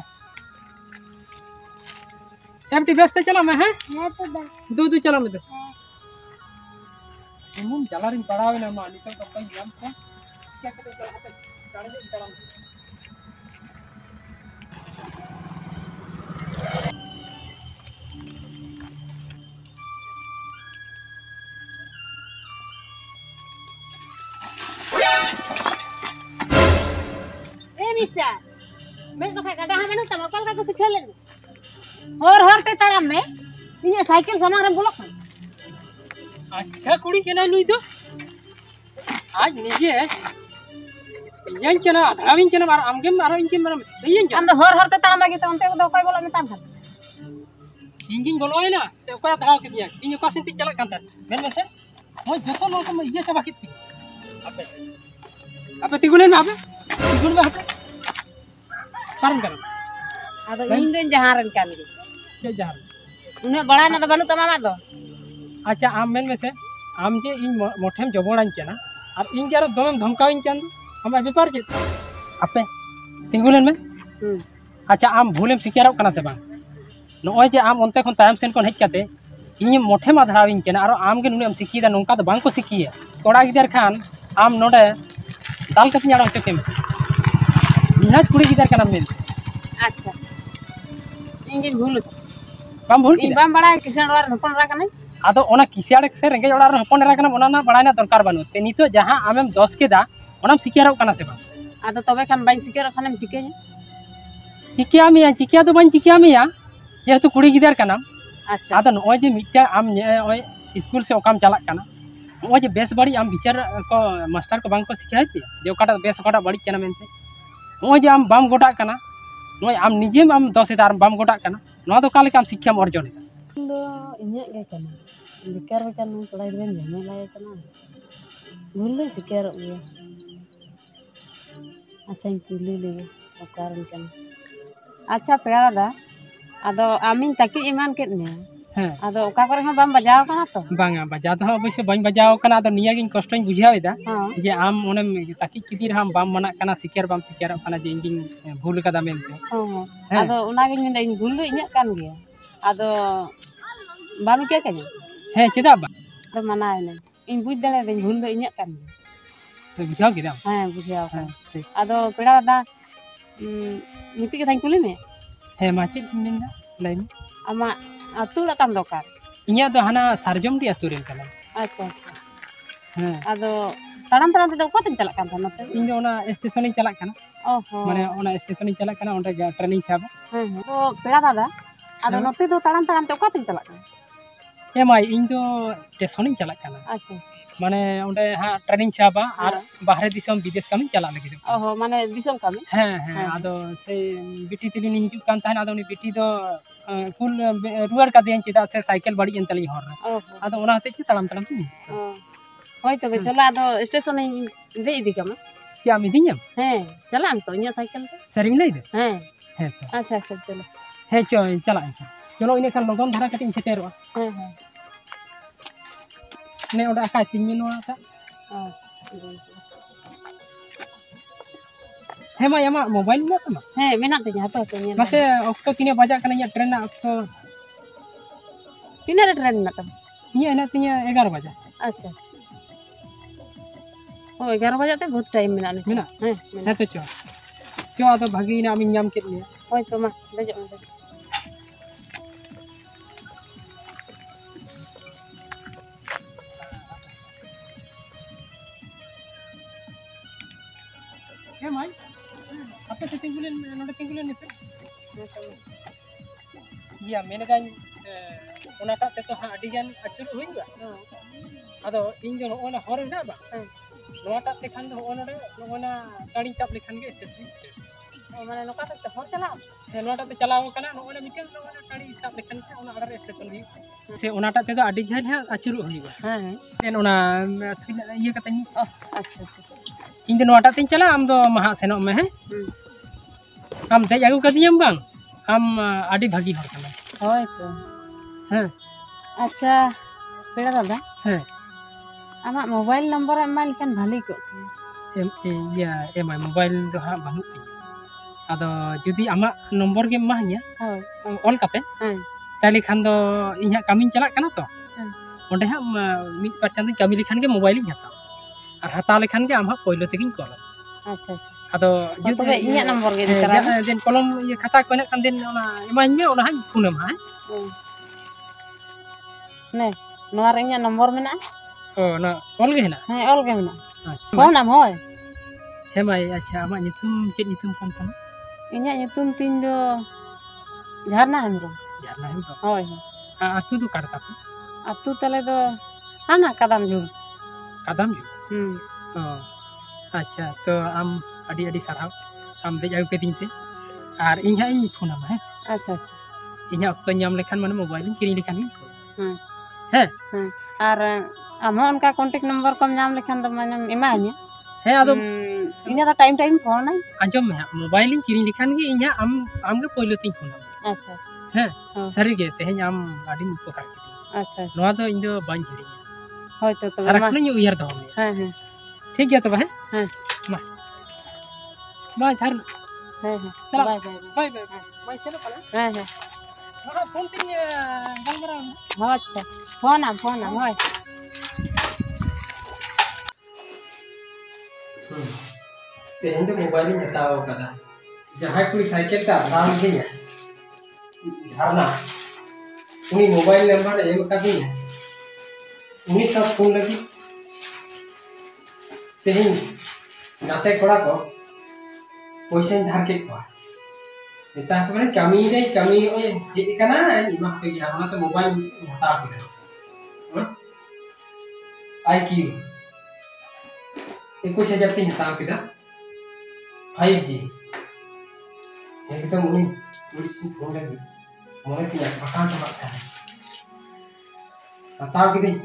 C: ए बेटी व्यस्त चला में है
D: है तो दा
C: दु दु चला में तो मुम चला रिन पड़ावे ना मा निकल तो कई नाम को क्या कहते चला पे गाड़ी में चला
A: Eh mister. मैं तो कटा हमें तब कल का कुछ खेल लेंगे
E: और हर ते तड़म में ये साइकिल सामान बोलो
C: अच्छा कुड़ी के ना नुई तो आज निजे यन चना आधाविन चना मार आमगे मारो इनके मारो यन
E: हम
C: चना
E: तो हर हर ते तड़म में तो उनते को कोई बोला में ताम था
C: सिंगिंग बोलो है ना से ओका धाव के दिया इन का सिंती चला कांता मेन में से मो जतो नो को ये चबा किती आपे आपे तिगुले ना आपे तिगुन में आपे Karan karan.
E: Ado ᱤᱧ ᱫᱚᱧ ᱡᱟᱦᱟᱸ ᱨᱮᱱ ᱠᱟᱱ ᱜᱮ
C: Cek jahan.
E: ᱩᱱᱟᱹᱜ ᱵᱟᱲᱟᱭ ᱨᱮᱱᱟᱜ ᱫᱚ ᱵᱟᱹᱱᱩᱜ ᱛᱟᱢᱟ ᱟᱢᱟᱜ ᱫᱚ
C: Acha am men mese am je in mothem joboran chana ar in jaro domem dhamkawin chan amar bepar chet ape tingulen me
E: ᱦᱩᱸ
C: acha am bhulem sikarok kana se bang noy je am onte khon tayam sen kon hej kate ᱤᱧ ᱢᱚᱴᱷᱮ ᱢᱟ ᱫᱷᱟᱣᱤᱧ ᱠᱟᱱᱟ ᱟᱨ ᱟᱢ ᱜᱮ ᱱᱩᱱᱟᱹᱜ ᱮᱢ ᱥᱤᱠᱤᱭᱫᱟ ᱱᱚᱝᱠᱟ ᱫᱚ ᱵᱟᱝ ᱠᱚ ᱥᱤᱠᱤᱭᱟ ᱠᱚᱲᱟ ᱜᱤᱫᱟᱹᱨ ᱠᱷᱟᱱ ᱟᱢ ᱱᱚᱰᱮ ᱫᱟᱞ ᱠᱟᱛᱮᱧ ᱟᱲᱟᱜ ᱦᱚᱪᱚ ᱠᱮᱢ ᱤᱧᱟᱹᱜ ᱠᱩᱲᱤ ᱜᱤᱫᱟᱹᱨ ᱠᱟᱱᱟᱢ ᱢᱮᱱ
E: ᱟᱪᱪᱷᱟ ᱤᱧ ᱜᱤᱧ ᱵᱷᱩᱞ
C: ᱵᱟᱢ ᱵᱷᱩᱞ
E: ᱤᱧ
C: ᱠᱮᱫᱟ
E: ᱵᱟᱢ ᱵᱟᱲᱟᱭ ᱠᱤᱥᱟᱹᱬ ᱚᱲᱟᱜ ᱨᱮᱱ ᱦᱚᱯᱚᱱ ᱮᱨᱟ ᱠᱟᱹᱱᱟᱹᱧ
C: ᱟᱫᱚ ᱚᱱᱟ ᱠᱤᱥᱤᱭᱟᱲ ᱥᱮ ᱨᱮᱸᱜᱮᱡ ᱚᱲᱟᱜ ᱨᱮᱱ ᱦᱚᱯᱚᱱ ᱮᱨᱟ ᱠᱟᱱᱟᱢ ᱚᱱᱟ ᱨᱮᱱᱟᱜ ᱵᱟᱲᱟᱭ ᱨᱮᱱᱟᱜ ᱫᱚᱨᱠᱟর ᱵᱟᱹᱱᱩᱜ ᱛᱮ ᱱᱤᱛᱚᱜ ᱡᱟᱦᱟᱸ ᱟᱢᱮᱢ ᱫᱚᱥ ᱠᱮᱫᱟ ᱚᱱᱟᱢ ᱥᱤᱠᱟᱨᱚᱜ ᱠᱟᱱᱟ ᱥᱮ ᱵᱟᱝ
E: ᱟᱫᱚ ᱛᱚᱵᱮ ᱠᱷᱟᱱ ᱵᱟᱹᱧ ᱥᱤᱠᱟᱹᱨᱚᱜ ᱠᱷᱟᱱᱮᱢ ᱪᱤᱠᱟᱹᱧᱟ
C: ᱪᱤᱠᱟᱹ ᱢᱮᱭᱟ ᱪᱤᱠᱟᱹ ᱫᱚ ᱵᱟᱹᱧ ᱪᱤᱠᱟᱹ ᱢᱮᱭᱟ ᱡᱮᱦᱮᱛु ᱠᱩᱲᱤ ᱜᱤᱫᱟᱹᱨ ᱠᱟᱱᱟᱢ
E: ᱟᱪᱪᱷᱟ
C: ᱟᱫᱚ ᱱᱚᱜᱼᱚᱭ ᱡᱮ ᱢᱤᱫᱴᱟᱝ ᱟᱢ ᱱᱚᱜᱼᱚᱭ ᱥᱠᱩᱞ ᱥᱮ ᱚᱠᱟᱢ ᱪᱟᱞᱟᱜ ᱠᱟᱱᱟ ᱱᱚᱜᱼᱚᱭ ᱡᱮ ᱵᱮᱥ ᱵᱟᱹᱲᱤᱡ ᱟᱢ ᱵᱤᱪᱟᱹᱨ ᱠᱚ ᱢᱟᱥᱴᱟᱨ ᱠᱚ ᱵᱟᱝ ᱠᱚ ᱥᱤᱠᱷᱟᱹᱣ ᱯᱮᱭᱟ ᱡᱮ ᱚᱠᱟᱴᱟᱜ ᱵᱮᱥ ᱚᱠᱟᱴᱟᱜ ᱵᱟᱹᱲᱤᱡ ᱠᱟᱱᱟ ᱢᱮᱱᱛᱮ ᱱᱚᱜᱼᱚᱭ ᱡᱮ ᱟᱢ ᱵᱟᱢ ᱜᱚᱴᱟᱜ ᱠᱟᱱᱟ ᱱᱚᱜᱼᱚᱭ ᱟᱢ ᱱᱤᱡᱮᱢ ᱟᱢ ᱫᱚᱥᱮᱫᱟ ᱟᱨ ᱵᱟᱢ ᱜᱚᱴᱟᱜ ᱠᱟᱱᱟ ᱱᱚᱣᱟ ᱫᱚ ᱚᱠᱟ ᱞᱮᱠᱟ ᱟᱢ ᱥᱤᱠᱠᱷᱟᱢ ᱚᱨᱡᱚᱱᱮᱫᱟ
A: ᱤᱧ ᱫᱚ ᱤᱧᱟᱹᱜ ᱜᱮ ᱠᱟᱱᱟ ᱵᱮᱠᱟᱨ ᱵᱮᱠᱟᱨ ᱱᱩᱭ ᱠᱚᱲᱟ ᱜᱤᱫᱽᱨᱟᱹᱧ ᱡᱷᱟᱢᱮᱞᱟᱭ ᱠᱟᱱᱟ ᱵᱷᱩᱞ ᱫᱚᱧ ᱥᱤᱠᱟᱹᱨᱚᱜ ᱜᱮᱭᱟ ᱟᱪᱪᱷᱟᱧ ᱠᱩᱞᱤ ᱞᱮᱜᱮ ᱚᱠᱟᱨᱮᱱ ᱠᱟᱱᱟ
E: ᱟᱪᱪᱷᱟ ᱯᱮᱲᱟ ᱫᱟᱫᱟ ᱟᱫᱚ ᱟᱢᱤᱧ ᱛᱟᱹᱠᱤᱡ ᱮᱢᱟᱱ ᱠᱮᱫ ᱢᱮᱭᱟ
C: ᱦᱮᱸ
E: ᱟᱫᱚ ᱚᱠᱟ ᱠᱚᱨᱮ ᱦᱚᱸ ᱵᱟᱢ ᱵᱟᱡᱟᱣ ᱠᱟᱱᱟ ᱛᱚ
C: ᱵᱟᱝᱟ ᱵᱟᱡᱟᱣ ᱫᱚ ᱚᱵᱚᱥᱥᱳᱭ ᱵᱟᱹᱧ ᱵᱟᱡᱟᱣ ᱠᱟᱱᱟ ᱟᱫᱚ ᱱᱤᱭᱟᱹᱜᱤᱧ ᱠᱚᱥᱴᱚᱧ ᱵᱩᱡᱷᱟᱹᱣᱮᱫᱟ
E: ᱦᱚᱸ
C: ᱡᱮ ᱟᱢ ᱚᱱᱮᱢ ᱛᱟᱹᱠᱤᱡ ᱠᱤᱫᱤ ᱨᱮᱦᱚᱸ ᱵᱟᱢ ᱢᱟᱱᱟᱜ ᱠᱟᱱᱟ ᱥᱤᱠᱟᱹᱨ ᱵᱟᱢ ᱥᱤᱠᱟᱹᱨᱚᱜ ᱠᱟᱱᱟ ᱡᱮ ᱤᱧ ᱜᱤᱧ ᱵᱷᱩᱞ ᱠᱟᱫᱟ ᱢᱮᱱᱛᱮ
E: ᱦᱚᱸ ᱦᱚᱸ
C: ᱦᱮᱸ
E: ᱟᱫᱚ ᱚᱱᱟᱜᱤᱧ ᱢᱮᱱᱫᱟ ᱤᱧ ᱵᱷᱩᱞ ᱫᱚ ᱤᱧᱟᱹᱜ ᱠᱟᱱ ᱜᱮᱭᱟ ᱟᱫᱚ ᱵᱟᱢ ᱤᱠᱟᱹ ᱠᱟᱹᱧᱟ
C: ᱦᱮᱸ ᱪᱮᱫᱟᱜ ᱵᱟᱝ
E: ᱟᱫᱚ ᱢᱟᱱᱟᱣᱮᱱᱟᱹᱧ ᱤᱧ ᱵᱩᱡᱽ ᱫᱟᱲᱮᱭᱟᱫᱟᱹᱧ ᱵᱷᱩᱞ ᱫᱚ ᱤᱧᱟᱹᱜ ᱠᱟᱱ ᱜᱮᱭᱟ
C: ᱵᱩᱡᱷᱟᱹᱣ ᱠᱮᱫᱟᱢ
E: ᱦᱮᱸ ᱵᱩᱡᱷᱟᱹᱣ
C: ᱦᱮᱸ
E: ᱠᱟᱱᱟ
C: ᱴᱷᱤᱠ
E: ᱟᱫᱚ ᱯᱮᱲᱟ ᱫᱟᱫᱟ ᱢᱤᱫᱴᱤᱡ ᱠᱟᱛᱷᱟᱧ ᱠᱩᱞᱤ ᱢᱮᱭᱟ
C: ᱦᱮᱸ ᱢᱟ ᱪᱮᱫ ᱤᱧ ᱢᱮᱱᱫᱟ ᱞᱟᱹᱭ ᱢᱮ
E: ᱟᱢᱟᱜ ᱟᱹᱛᱩ ᱚᱲᱟᱜ ᱛᱟᱢ ᱫᱚ ᱚᱠᱟᱨᱮ
C: ᱤᱧᱟᱹᱜ ᱫᱚ ᱦᱟᱱᱟ ᱥᱟᱨᱡᱚᱢᱰᱤ ᱟᱹᱛᱩ ᱨᱮᱱ ᱠᱟᱱᱟ
E: ᱟᱪᱪᱷᱟ ᱟᱪᱪᱷᱟ
C: ᱦᱮᱸ
E: ᱟᱫᱚ ᱛᱟᱲᱟᱢ ᱛᱟᱲᱟᱢ ᱛᱮᱫᱚ ᱚᱠᱟᱛᱮᱢ ᱪᱟᱞᱟᱜ ᱠᱟᱱ ᱛᱟᱦᱮᱱᱟ ᱱᱚᱛᱮ
C: ᱤᱧ ᱫᱚ ᱚᱱᱟ ᱥᱴᱮᱥᱚᱱᱤᱧ ᱪᱟᱞᱟᱜ ᱠᱟᱱᱟ
E: ᱚ ᱦᱚᱸ
C: ᱢᱟᱱᱮ ᱚᱱᱟ ᱥᱴᱮᱥᱚᱱᱤᱧ ᱪᱟᱞᱟᱜ ᱠᱟᱱᱟ ᱚᱸᱰᱮ ᱴᱨᱮᱱᱤᱧ ᱥᱟᱵᱟ
E: ᱦᱮᱸ ᱦᱮᱸ ᱛᱚ ᱯᱮᱲᱟ ᱫᱟᱫᱟ ᱟᱫᱚ
C: ᱦᱮᱸ
E: ᱱᱚᱛᱮ ᱫᱚ ᱛᱟᱲᱟᱢ ᱛᱟᱲᱟᱢ ᱛᱮ ᱚᱠᱟᱛᱮᱢ ᱪᱟᱞᱟᱜ ᱠᱟᱱᱟ
C: ᱦᱮᱸ ᱢᱟᱹᱭ ᱤᱧ ᱫᱚ ᱥᱴᱮᱥᱚᱱᱤᱧ ᱪᱟᱞᱟᱜ ᱠᱟᱱᱟ
E: ᱟᱪᱪᱷᱟ
C: ᱢᱟᱱᱮ ᱚᱸᱰᱮ ᱦᱟᱸᱜ ᱴᱨᱮᱱᱤᱧ ᱥᱟᱵᱟ ᱟᱨ
E: ᱦᱮᱸ
C: ᱵᱟᱦᱨᱮ ᱫᱤᱥᱚᱢ ᱵᱤᱫᱮᱥ ᱠᱟᱹᱢᱤᱧ ᱪᱟᱞᱟᱜ ᱞᱟᱹᱜᱤᱫ
E: ᱚ ᱦᱚᱸ ᱢᱟᱱᱮ ᱫᱤᱥᱚᱢ ᱠᱟᱹᱢᱤ
C: ᱦᱮᱸ ᱦᱮᱸ
E: ᱦᱮᱸ
C: ᱟᱫᱚ ᱥᱮᱭ ᱵᱤᱴᱤ ᱛᱮᱞᱤᱧ ᱦᱤᱡᱩᱜ ᱠᱟᱱ ᱛᱟᱦᱮᱱ ᱟᱫᱚ ᱩᱱᱤ ᱵᱤᱴᱤ ᱫᱚ ᱠᱩᱞ ᱨᱩᱣᱟᱹᱲ ᱠᱟᱫᱮᱭᱟᱹᱧ ᱪᱮᱫᱟᱜ ᱥᱮ ᱥᱟᱭᱠᱮᱞ ᱵᱟᱹᱲᱤᱡ ᱮᱱ ᱛᱟᱹᱞᱤᱧᱟ ᱦᱚᱨ ᱨᱮ
E: ᱚ ᱦᱚᱸ
C: ᱟᱫᱚ ᱚᱱᱟ ᱦᱚᱛᱮᱡ ᱛᱮ ᱛᱟᱲᱟᱢ ᱛᱟᱲᱟᱢ ᱛᱤᱧ
E: ᱚ ᱦᱳᱭ ᱛᱚᱵᱮ ᱪᱚᱞᱚ ᱟᱫᱚ ᱥᱴᱮᱥᱚᱱᱤᱧ ᱫᱮᱡ ᱤᱫᱤ ᱠᱟᱢᱟ
C: ᱪᱮᱫ ᱟᱢ ᱤᱫᱤᱧᱟᱢ
E: ᱦᱮᱸ ᱪᱟᱞᱟᱜ ᱟᱢ ᱛᱚ ᱤᱧᱟᱹᱜ ᱥᱟᱭᱠᱮᱞ ᱛᱮ
C: ᱥᱟᱹᱨᱤᱢ ᱞᱟᱹᱭᱫᱟ
E: ᱦᱮᱸ
C: ᱦᱮᱸ ᱛᱚ
E: ᱟᱪᱪᱷᱟ ᱟᱪᱪᱷᱟ ᱪᱚᱞᱚ
C: ᱦᱮᱸ ᱪᱚ ᱪᱟᱞᱟᱜ ᱟᱹᱧ ᱪᱚᱞᱚ ᱤᱱᱟᱹᱠᱷᱟᱱ ᱞᱚᱜᱚᱱ ᱫᱷᱟᱨᱟ ᱠᱟᱹᱴᱤᱡ ᱤᱧ ᱥᱮᱴᱮᱨᱚᱜᱼᱟ
E: ᱦᱮᱸ ᱦᱮᱸ
C: ᱱᱮ ᱚᱸᱰᱮ ᱟᱠᱟ ᱛᱤᱧ ᱢᱮ ᱱᱚᱣᱟ ᱴᱟᱜ
E: ᱚ
C: ᱦᱮᱸ ᱢᱟᱹᱭ ᱟᱢᱟᱜ ᱢᱳᱵᱟᱭᱤᱞ ᱢᱮᱱᱟᱜ ᱛᱟᱢᱟ
E: ᱦᱮᱸ ᱢᱮᱱᱟᱜ ᱛᱤᱧᱟ ᱦᱟᱯᱮ ᱦᱟᱯᱮ ᱧᱮᱞ
C: ᱢᱟᱥᱮ ᱚᱠᱛᱚ ᱛᱤᱱᱟᱹᱜ ᱵᱟᱡᱟᱜ ᱠᱟᱱᱟ ᱤᱧᱟᱹᱜ ᱴᱨᱮᱱ ᱨᱮᱱᱟᱜ ᱚᱠᱛᱚ
E: ᱛᱤᱱᱟᱹᱜ ᱨᱮ ᱴᱨᱮᱱ ᱢᱮᱱᱟᱜ ᱛᱟᱢᱟ
C: ᱤᱧᱟᱹᱜ ᱦᱮᱱᱟᱜ ᱛᱤᱧᱟᱹ ᱮᱜᱟᱨᱳ ᱵᱟᱡᱟᱜ
E: ᱟᱪᱪᱷᱟ ᱟᱪᱪᱷᱟ ᱚ ᱮᱜᱟᱨᱳ ᱵᱟᱡᱟᱜ ᱛᱮ ᱵᱚᱦᱩᱛ ᱴᱟᱭᱤᱢ ᱢᱮᱱᱟᱜᱼᱟ ᱱᱤᱛᱚᱜ
C: ᱢᱮᱱᱟᱜ
E: ᱦᱮᱸ ᱢᱮᱱᱟᱜ
C: ᱦᱮᱸ ᱛᱚ ᱪᱚ ᱪᱚ ᱟᱫᱚ ᱵᱷᱟᱜᱤᱭᱮᱱᱟ ᱟᱢᱤᱧ ᱧᱟᱢ ᱠᱮᱫ ᱢᱮᱭᱟ
E: ᱦᱳᱭ ᱛᱚ ᱢᱟ ᱫᱮᱡᱚᱜ ᱢᱮ ᱫᱮᱡᱚᱜ
C: ᱦᱮᱸ ᱢᱟᱹᱭ ᱟᱯᱮ ᱥᱮ ᱛᱤᱸᱜᱩ ᱞᱮᱱ ᱱᱚᱰᱮ ᱛᱤᱸᱜᱩ ᱞᱮᱱ ᱢᱮᱥᱮ ᱤᱭᱟᱹ ᱢᱮᱱᱮᱫᱟᱹᱧ ᱚᱱᱟᱴᱟᱜ ᱛᱮᱫᱚ ᱦᱟᱸᱜ ᱟᱹᱰᱤᱜᱟᱱ ᱟᱹᱪᱩᱨᱚᱜ ᱦᱩᱭᱩᱜᱼᱟ ᱟᱫᱚ ᱤᱧ ᱫᱚ ᱱᱚᱜᱼᱚ ᱱᱟ ᱦᱚᱨ ᱦᱮᱱᱟᱜ ᱵᱟᱝ ᱱᱚᱣᱟᱴᱟᱜ ᱛᱮᱠᱷᱟᱱ ᱫᱚ ᱱᱚᱜᱼᱚ ᱱᱚᱰᱮ ᱱᱚᱜᱼᱚ ᱱᱟ ᱜᱟᱹᱲᱤ ᱛᱟᱵ ᱞᱮᱠᱷᱟᱱ ᱜᱮ ᱥᱴᱮᱥᱚᱱ
E: ᱚ ᱢᱟᱱᱮ ᱱᱚᱝᱠᱟ ᱛᱮ ᱦᱚᱨ ᱪᱟᱞᱟᱜ
C: ᱦᱮᱸ ᱱᱚᱣᱟᱴᱟᱜ ᱛᱮ ᱪᱟᱞᱟᱣ ᱠᱟᱱᱟ ᱱᱚᱜᱼᱚ ᱱᱟ ᱢᱤᱫᱴᱮᱱ ᱱᱚᱜᱼᱚ ᱱᱟ ᱜᱟᱹᱲᱤ ᱛᱟᱵ ᱞᱮᱠᱷᱟᱱ ᱜᱮ ᱚᱱᱟ ᱟᱲᱟᱨᱮ ᱥᱴᱮᱥᱚᱱ ᱦᱩᱭᱩᱜᱼᱟ ᱥᱮ ᱚᱱᱟᱴᱟᱜ ᱛᱮᱫᱚ ᱟᱹᱰᱤ ᱡᱷᱟᱹᱞ ᱦᱟᱸᱜ ᱟᱹᱪᱩᱨᱚᱜ ᱦᱩᱭᱩᱜᱼᱟ
E: ᱦᱮᱸ
C: ᱦᱮᱸ ᱚᱱᱟ ᱤᱭᱟᱹ ᱠᱟᱛᱮᱧ
E: ᱚ ᱟᱪᱪᱷᱟ ᱟᱪᱪᱷᱟ
C: ᱤᱧ ᱫᱚ ᱱᱚᱣᱟᱴᱟᱜ ᱛᱤᱧ ᱪᱟᱞᱟᱜᱼᱟ ᱟᱢ ᱫᱚ ᱢᱟᱦᱟᱜ ᱥᱮᱱᱚᱜ ᱢᱮ ᱦᱮᱸ ᱟᱢ ᱫᱮᱡ ᱟᱹᱜᱩ ᱠᱟᱫᱤᱧᱟᱢ ᱵᱟᱝ ᱟᱢ ᱟᱹᱰᱤ ᱵᱷᱟᱹᱜᱤ ᱦᱚᱲ ᱠᱟᱱᱟᱢ
E: ᱦᱳᱭ ᱛᱚ
C: ᱦᱮᱸ
E: ᱟᱪᱪᱷᱟ ᱯᱮᱲᱟ ᱫᱟᱫᱟ
C: ᱦᱮᱸ
E: ᱟᱢᱟᱜ ᱢᱳᱵᱟᱭᱤᱞ ᱱᱚᱢᱵᱚᱨ ᱮᱢ ᱮᱢᱟᱭ ᱞᱮᱠᱷᱟᱱ ᱵᱷᱟᱹᱞᱤ ᱠᱚᱜ ᱠᱮᱭᱟ
C: ᱤᱭᱟᱹ ᱮᱢᱟᱭ ᱢᱳᱵᱟᱭᱤᱞ ᱫᱚ ᱦᱟᱸᱜ ᱵᱟᱹᱱᱩᱜ ᱛᱤᱧᱟ ᱟᱫᱚ ᱡᱩᱫᱤ ᱟᱢᱟᱜ ᱱᱚᱢᱵᱚᱨ ᱜᱮᱢ ᱮᱢᱟᱧᱟ
E: ᱦᱳᱭ
C: ᱚᱞ ᱠᱟᱛᱮ
E: ᱦᱮᱸ
C: ᱛᱟᱦᱞᱮ ᱠᱷᱟᱱ ᱫᱚ ᱤᱧ ᱦᱟᱸᱜ ᱠᱟᱹᱢᱤᱧ ᱪᱟᱞᱟᱜ ᱠᱟᱱᱟ ᱛᱚ
E: ᱦᱮᱸ
C: ᱚᱸᱰᱮ ᱦᱟᱸᱜ ᱢᱤᱫ ᱵᱟᱨ ᱪᱟᱸᱫᱳᱧ ᱠᱟᱹᱢᱤ ᱞᱮᱠᱷᱟᱱ ᱜᱮ ᱢᱳᱵᱟᱭᱤᱞᱤᱧ ᱦᱟᱛᱟᱣᱟ ᱟᱨ ᱦᱟᱛᱟᱣ ᱞᱮᱠᱷᱟᱱ ᱜᱮ ᱟᱢ ᱦᱟᱸᱜ ᱯᱳᱭᱞᱳ ᱛᱮᱜᱮᱧ ᱠᱚᱞᱟ
E: ᱟᱪᱪᱷᱟ
C: ᱟᱫᱚ
E: ᱟᱪᱪᱷᱟ ᱛᱚᱵᱮ ᱤᱧᱟᱹᱜ ᱱᱚᱢᱵᱚᱨ ᱜᱮ ᱤᱫᱤ ᱛᱚᱨᱟᱭ
C: ᱫᱮᱱ ᱠᱚᱞᱚᱢ ᱤᱭᱟᱹ ᱠᱷᱟᱛᱟ ᱠᱚ ᱦᱮᱱᱟᱜ ᱠᱷᱟᱱ ᱫᱮᱱ ᱚᱱᱟ ᱮᱢᱟᱹᱧ ᱢᱮ ᱚᱱᱟ ᱦᱟᱸᱜ ᱯᱷᱳᱱ ᱟᱢᱟ ᱦᱮᱸ
E: ᱱᱮ ᱱᱚᱣᱟ ᱨᱮ ᱤᱧᱟᱹᱜ ᱱᱚᱢᱵᱚᱨ ᱢᱮᱱᱟᱜᱼᱟ
C: ᱚ ᱚᱱᱟ ᱚᱞ ᱜᱮ ᱦᱮᱱᱟᱜ
E: ᱦᱮᱸ ᱚᱞ ᱜᱮ ᱢᱮᱱᱟᱜᱼᱟ
C: ᱟᱪᱪᱷᱟ
E: ᱯᱷᱳᱱ ᱟᱢ ᱦᱳᱭ
C: ᱦᱮᱸ ᱢᱟᱹᱭ ᱟᱪᱪᱷᱟ ᱟᱢᱟᱜ ᱧᱩᱛᱩᱢ ᱪᱮᱫ ᱧᱩᱛᱩᱢ ᱠᱟᱱ ᱛᱟᱢᱟ
E: ᱤᱧᱟᱹᱜ ᱧᱩᱛᱩᱢ ᱛᱤᱧ ᱫᱚ ᱡᱷᱟᱨᱱᱟ ᱦᱮᱢᱵᱨᱚᱢ
C: ᱡᱷᱟᱨᱱᱟ ᱦᱮᱢᱵᱨᱚᱢ
E: ᱦᱳᱭ ᱦᱳᱭ
C: ᱟᱹᱛᱩ ᱫᱚ ᱚᱠᱟ ᱨᱮᱛᱟᱯᱮ
E: ᱟᱹᱛᱩ ᱛᱟᱞᱮ ᱫᱚ ᱦᱟᱱᱟ ᱠᱟᱫᱟᱢ ᱡᱷᱩᱲ
C: ᱠᱟᱫᱟᱢ ᱡᱷᱩᱲ
E: ᱦᱩᱸ
C: ᱚ ᱟᱪᱪᱷᱟ ᱛᱚ ᱟᱢ ᱟᱹᱰᱤ ᱟᱹᱰᱤ ᱥᱟᱨᱦᱟᱣ ᱟᱢ ᱫᱮᱡ ᱟᱹᱜᱩ ᱠᱟᱹᱫᱤᱧ ᱛᱮ ᱟᱨ ᱤᱧ ᱦᱟᱸᱜ ᱤᱧ ᱯᱷᱳᱱ ᱟᱢᱟ ᱦᱮᱸ ᱥᱮ
E: ᱟᱪᱪᱷᱟ ᱟᱪᱪᱷᱟ
C: ᱤᱧᱟᱹᱜ ᱚᱠᱛᱚᱧ ᱧᱟᱢ ᱞᱮᱠᱷᱟᱱ ᱢᱟᱱᱮ ᱢᱳᱵᱟᱭᱤᱞᱤᱧ ᱠᱤᱨᱤᱧ ᱞᱮᱠᱷᱟᱱ ᱜᱤᱧ ᱠᱚᱞᱟ
E: ᱦᱮᱸ
C: ᱦᱮᱸ
E: ᱦᱮᱸ ᱟᱨ ᱟᱢ ᱦᱚᱸ ᱚᱱᱠᱟ ᱠᱚᱱᱴᱟᱠᱴ ᱱᱟᱢᱵᱟᱨ ᱠᱚᱢ ᱧᱟᱢ ᱞᱮᱠᱷᱟᱱ ᱫᱚ ᱢᱟᱱᱮᱢ ᱮᱢᱟᱹᱧᱟ
C: ᱦᱮᱸ ᱟᱫᱚ
E: इन्हें तो टाइम टाइम फोन है
C: आंजम में मोबाइल इन किरी लिखान गे इन्हें आम आम गे पहले तीन फोन
E: अच्छा
C: हैं
E: हाँ।
C: सारी गे तेहन आम आदि उपकार के
E: अच्छा
C: नवा तो इन दो बाइन हिरी
E: होय तो तो
C: सारा खन उयार दो
E: हां हां
C: ठीक गया तो है
E: हां
C: मा मा झार
E: हां हां
C: चला
E: bye bye
C: bye bye bye चलो पला
E: हां हां
C: हाँ फोन तीन गलबरा
E: हां अच्छा फोन आ फोन आ होय
C: तेहन तो मोबाइल में हटाओ कदा जहां कोई साइकिल का नाम दिया झरना उनी मोबाइल नंबर एम का दिया उनी सब फोन लगी तेहन गाते कोड़ा को पैसा धार के को नेता तो कने कमी दे कमी ओए जे कना इमा पे गया ना तो मोबाइल हटा के हां आई क्यू इक्कीस हजार तीन हटा के फाइव जी एकदम उनी उनी फोन लगी मोने तिया पकान तो बात है हटा के दे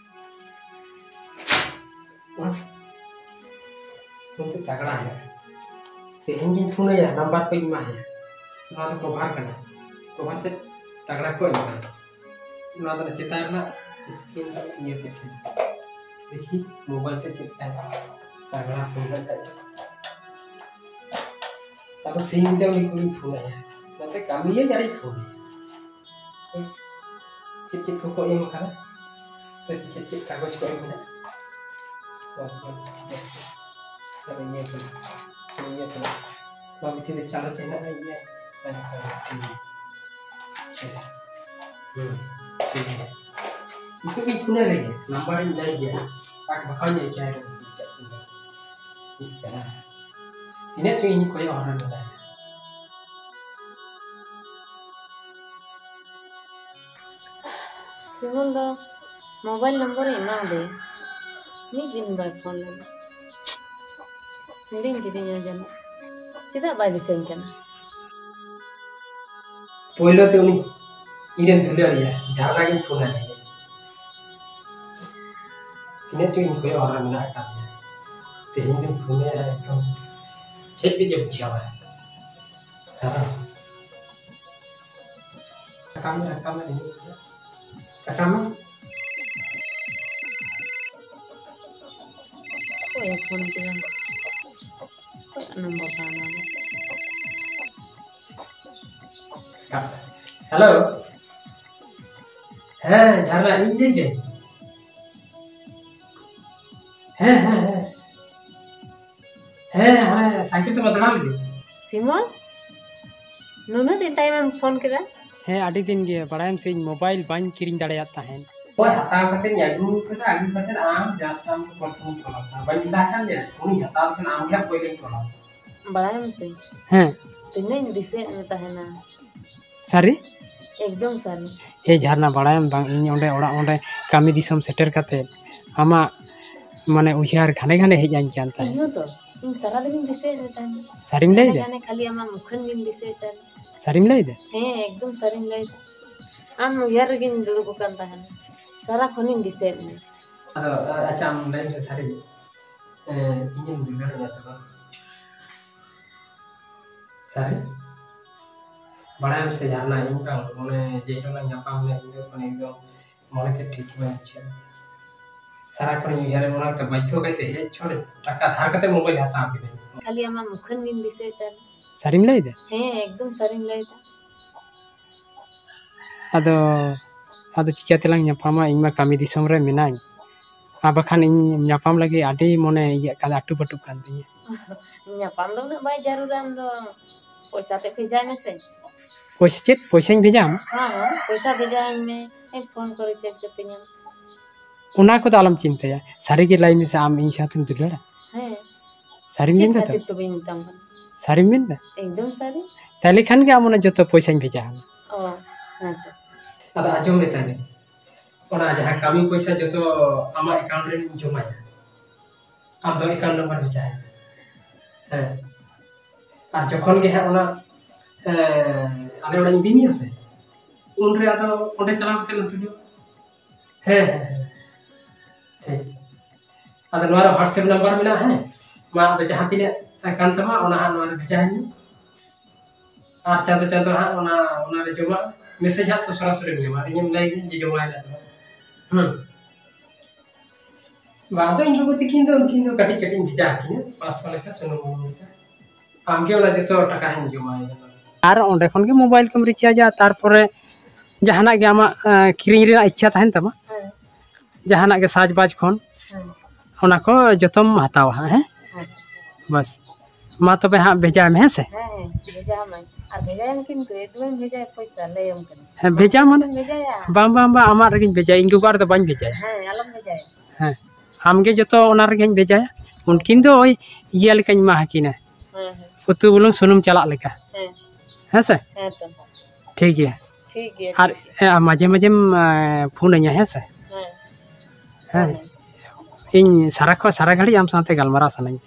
C: फोन तो तगड़ा है तेहन जिन फोन है नंबर पे इमा है ना तो कवर करना कवर ते तगड़ा को इमा ना तो चेतार ना स्क्रीन का ये देखिए देखिए मोबाइल पे चेक है तगड़ा फोन लगा तो सीन ते उनी कोई फोन है नते कमी है यार फोन चिप चिप को एम करा बस चिप चिप कागज को एम ना और ये तो ये तो बाबू तेरे चालू चैनल है ये ऐसा हम्म ठीक है itu kan punya lagi nomor ini lagi ya tak makanya cara bisa ini tuh ini koyo orang lain
E: सिमोन दो मोबाइल नंबर एमा दे मी दिन बाय फोन ले हिडिंग किदिन जन चिदा बाय दिसेन kana
C: पहिलो ते उनी इरेन धुलिया झाला गिन फोन है ini tuh ini koyo orang lain kan तेहन दिन फोन है एकदम चेक भी जब जावा है हां काम काम नहीं काम
E: कोई फोन किया कोई नंबर पाना
C: हेलो है झाला इन देखे है है है है साइकिल तो बदला ली
E: सिमोन नुना दिन टाइम में फोन किया
C: है आदि दिन गे बड़ायम से मोबाइल बाइन किरिंग दाड़ियात ताहेन ओय हताव कते यागु कते आगु कते आम जास्ताम को प्रथम कोला बाइन दाखान दे उनी हताव कन आम गे पहिले कोला
E: बड़ायम से
C: हैं
E: तिने दिसे में ताहेना
C: सारी
E: एकदम सारी
C: ए झरना बड़ायम बांग इन ओंडे ओड़ा ओंडे कामी दिसम सेटर कते आमा माने उहियार घाने घाने हे जान जानता है
E: इयो तो इन सारा दिन दिसे में ताहेना
C: सारिम ले दे
E: जाने खाली आमा मुखन दिन दिसे ताहेन
C: सारिम ले दे
E: हैं एकदम सारी ले आम यार गिन दुदु kan tahan सारा खनिन दिसे में
C: अच्छा हम ले सारी ए इंजन बिगड़ गया सब सारी बड़ा हम से जानना इनका उन्होंने जेठो ना यहाँ पाम ने इनको कने एकदम मोने के ठीक में अच्छा सारा कने यार मोना तो बैठो कहते हैं छोड़ टका धार करते मोबाइल हाथ आप दे
E: खाली आमा मुखन गिन दिसे तान
C: सारिम ले दे
E: हैं एकदम सारी ले
C: अदो अदो चिकिया तेलांग ᱧᱟᱯᱟᱢᱟ ᱤᱧ ᱢᱟ ᱠᱟᱹᱢᱤ ᱫᱤᱥᱚᱢ ᱨᱮ ᱢᱮᱱᱟᱧ ᱟ ᱵᱟᱠᱷᱟᱱ ᱤᱧ ᱧᱟᱯᱟᱢ ᱞᱟᱹᱜᱤᱫ ᱟᱹᱰᱤ ᱢᱚᱱᱮ ᱤᱭᱟᱹ ᱠᱟᱫᱟ ᱟᱴᱩ ᱯᱟᱴᱩ ᱠᱟᱱ ᱛᱤᱧᱟ
E: ᱧᱟᱯᱟᱢ ᱫᱚ ᱩᱱᱟᱹᱜ ᱵᱟᱭ ᱡᱟᱹᱨᱩᱲᱟ ᱟᱢ ᱫᱚ ᱯᱚᱭᱥᱟ ᱛᱮ ᱵᱷᱮᱡᱟᱭ ᱢᱮᱥᱮ
C: ᱯᱚᱭᱥᱟ ᱪᱮᱫ ᱯᱚᱭᱥᱟᱧ ᱵᱷᱮᱡᱟᱢ
E: ᱦᱟᱸ ᱦᱟᱸ ᱯᱚᱭᱥᱟ ᱵᱷᱮᱡᱟᱧ ᱢᱮ ᱮ ᱯᱷᱳᱱ ᱠᱚᱨᱮ ᱪᱮᱠ ᱠᱟᱛᱮᱧ
C: ᱚᱱᱟ ᱠᱚᱫᱚ ᱟᱞᱚᱢ ᱪᱤᱱᱛᱟᱹᱭᱟ ᱥᱟᱹᱨᱤᱜᱮ ᱞᱟᱹᱭ ᱢᱮᱥᱮ ᱟᱢ ᱤᱧ ᱥᱟᱶᱛᱮᱢ ᱫᱩᱞᱟᱹᱲᱟ
E: ᱦᱮᱸ
C: ᱥᱟᱹᱨᱤᱢ ᱢᱮᱱ ᱫᱟ
E: ᱪᱮᱫ ᱛᱚᱵᱮᱧ ᱢᱮᱛᱟᱢ ᱠᱟᱱᱟ
C: ᱥᱟᱹᱨᱤᱢ ᱢᱮᱱ ᱫᱟ
E: एकदम सारी
C: ताले खान के आमने जतो पैसा भेजा हम
E: ओ हां
C: अदा आजम में ताले ओना जहां कामी पैसा जतो आमा अकाउंट रे जमाया आम दो अकाउंट नंबर भेजा है हैं और जखन के है ओना आले ओना इदिनी আছে उन रे आदो ओंडे चला कते नतुलियो है है ठीक आदा नोरा व्हाट्सएप नंबर मिला है मा तो जहाँ तीन kan tama ona han ona bejahin ar canto canto han ona ona re joma message hat to sora sore ni ma ini mulai je joma ina sama hmm ba to injo ko tikin do kin do kati kati bija kin pass wala ka sunu amge ona de to taka hin joma ina ar onde khon ge mobile kem recharge a tarpore jahana ge ama kiring rena ichha tahen tama jahana ge saj baj khon ona ko jotom hatawa he बस मा तो हाँ भेजा में है से
E: भेजा में और भेजा में किन को एकदम भेजा पैसा ले हम कर
C: है भेजा मन
E: भेजा या
C: बाम बाम बा अमार रगिन भेजा इनको बार तो बाñ भेजा
E: हां आलम भेजा
C: हां हमगे जतो ओना रगिन भेजा उनकिन दो ओई ये लेकिन मा हकिना
E: हां
C: उतु बुलुं सुनुम चला लेका
E: हां
C: है से
E: हां तो
C: ठीक है
E: ठीक है
C: और माजे माजे फोन अኛ है से
E: हां
C: हां इन सारा को सारा घड़ी आम साथे गलमारा सनाई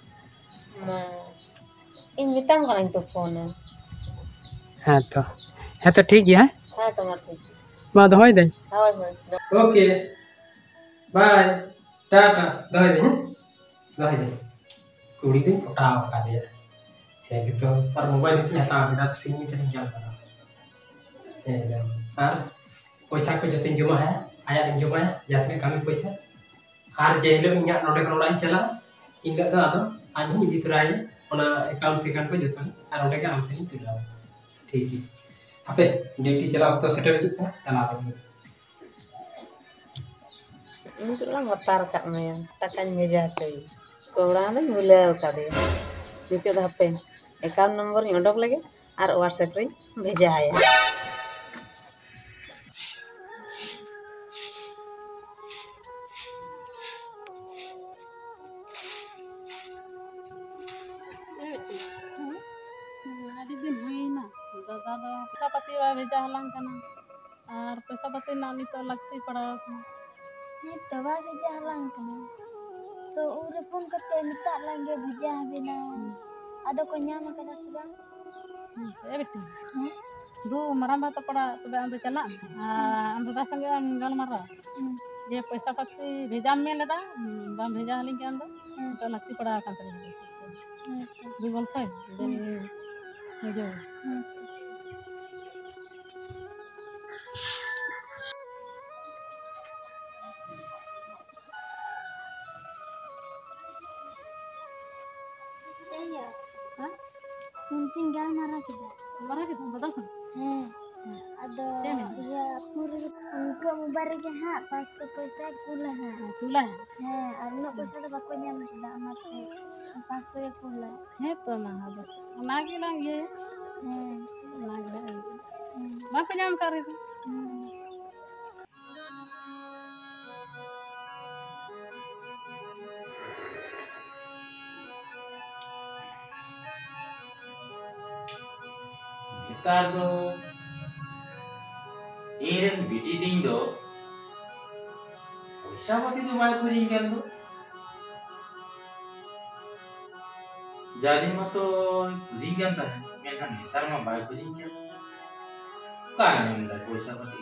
E: इन मिताम करें तो फोन
C: हाँ तो है तो ठीक है
E: हाँ तो मत
C: मां दहोय दे
E: हां हां
C: ओके बाय टाटा दहोय दे दहोय दे कुड़ी दे उठाओ का दे है कि तो पर मोबाइल इतनी हटा बिना तो सिंग इतनी क्या करा है और पैसा को जतिन जमा है आया जमा है जातने कमी पैसा और जेलो इnya नोडे नोडा चला इनका तो आदो आज हम इदी तुराय ओना अकाउंट से कान को जतन और ओडे के हमसे ही तुला ठीक है आपे ड्यूटी चला तो सेटल की चला दो
E: इन तो lang watar kak men takan meja cuy koran na mule ka de dike da pe account number ni odok lage ar whatsapp re bheja aya
A: दादा दो पैसा पाती बा भेजा हलांग कना और पैसा पाती ना नी तो लगती पड़ा
D: नहीं तो बा भेजा हलांग कना तो उरे फोन करते मिता लांगे भेजा बिना आदो को ᱧᱟᱢ kada se bang
A: ए बेटी दो मराम बात पड़ा तबे अंदर चला अंदर दा संगे गल मारा जे पैसा पाती भेजा में लेदा बा भेजा हलिंग के अंदर तो लगती पड़ा कान तनी दो बोल पे जो
D: Mungkin gal marah kita.
A: marah kita betul kan?
D: Heh. Ada ya puri uनको मोबाइल के हां पाँच सौ पैसा कुला है
A: कुला है
D: है और नो पैसा तो बाको ᱧᱟᱢ ᱠᱮᱫᱟ ᱚᱱᱟᱛᱮ पाँच सौ ᱮ कुला
A: है तो ना हबे ना के लांग ये
D: है
A: ना के मा को ᱧᱟᱢ कर रही
B: तार दो इरेन बिटी दिन दो पैसा पाती तो बाय खुरिंग कर दो जाली में तो खुरिंग जानता है मेरा नेतार में बाय खुरिंग कर कारण है मेरा पैसा पाती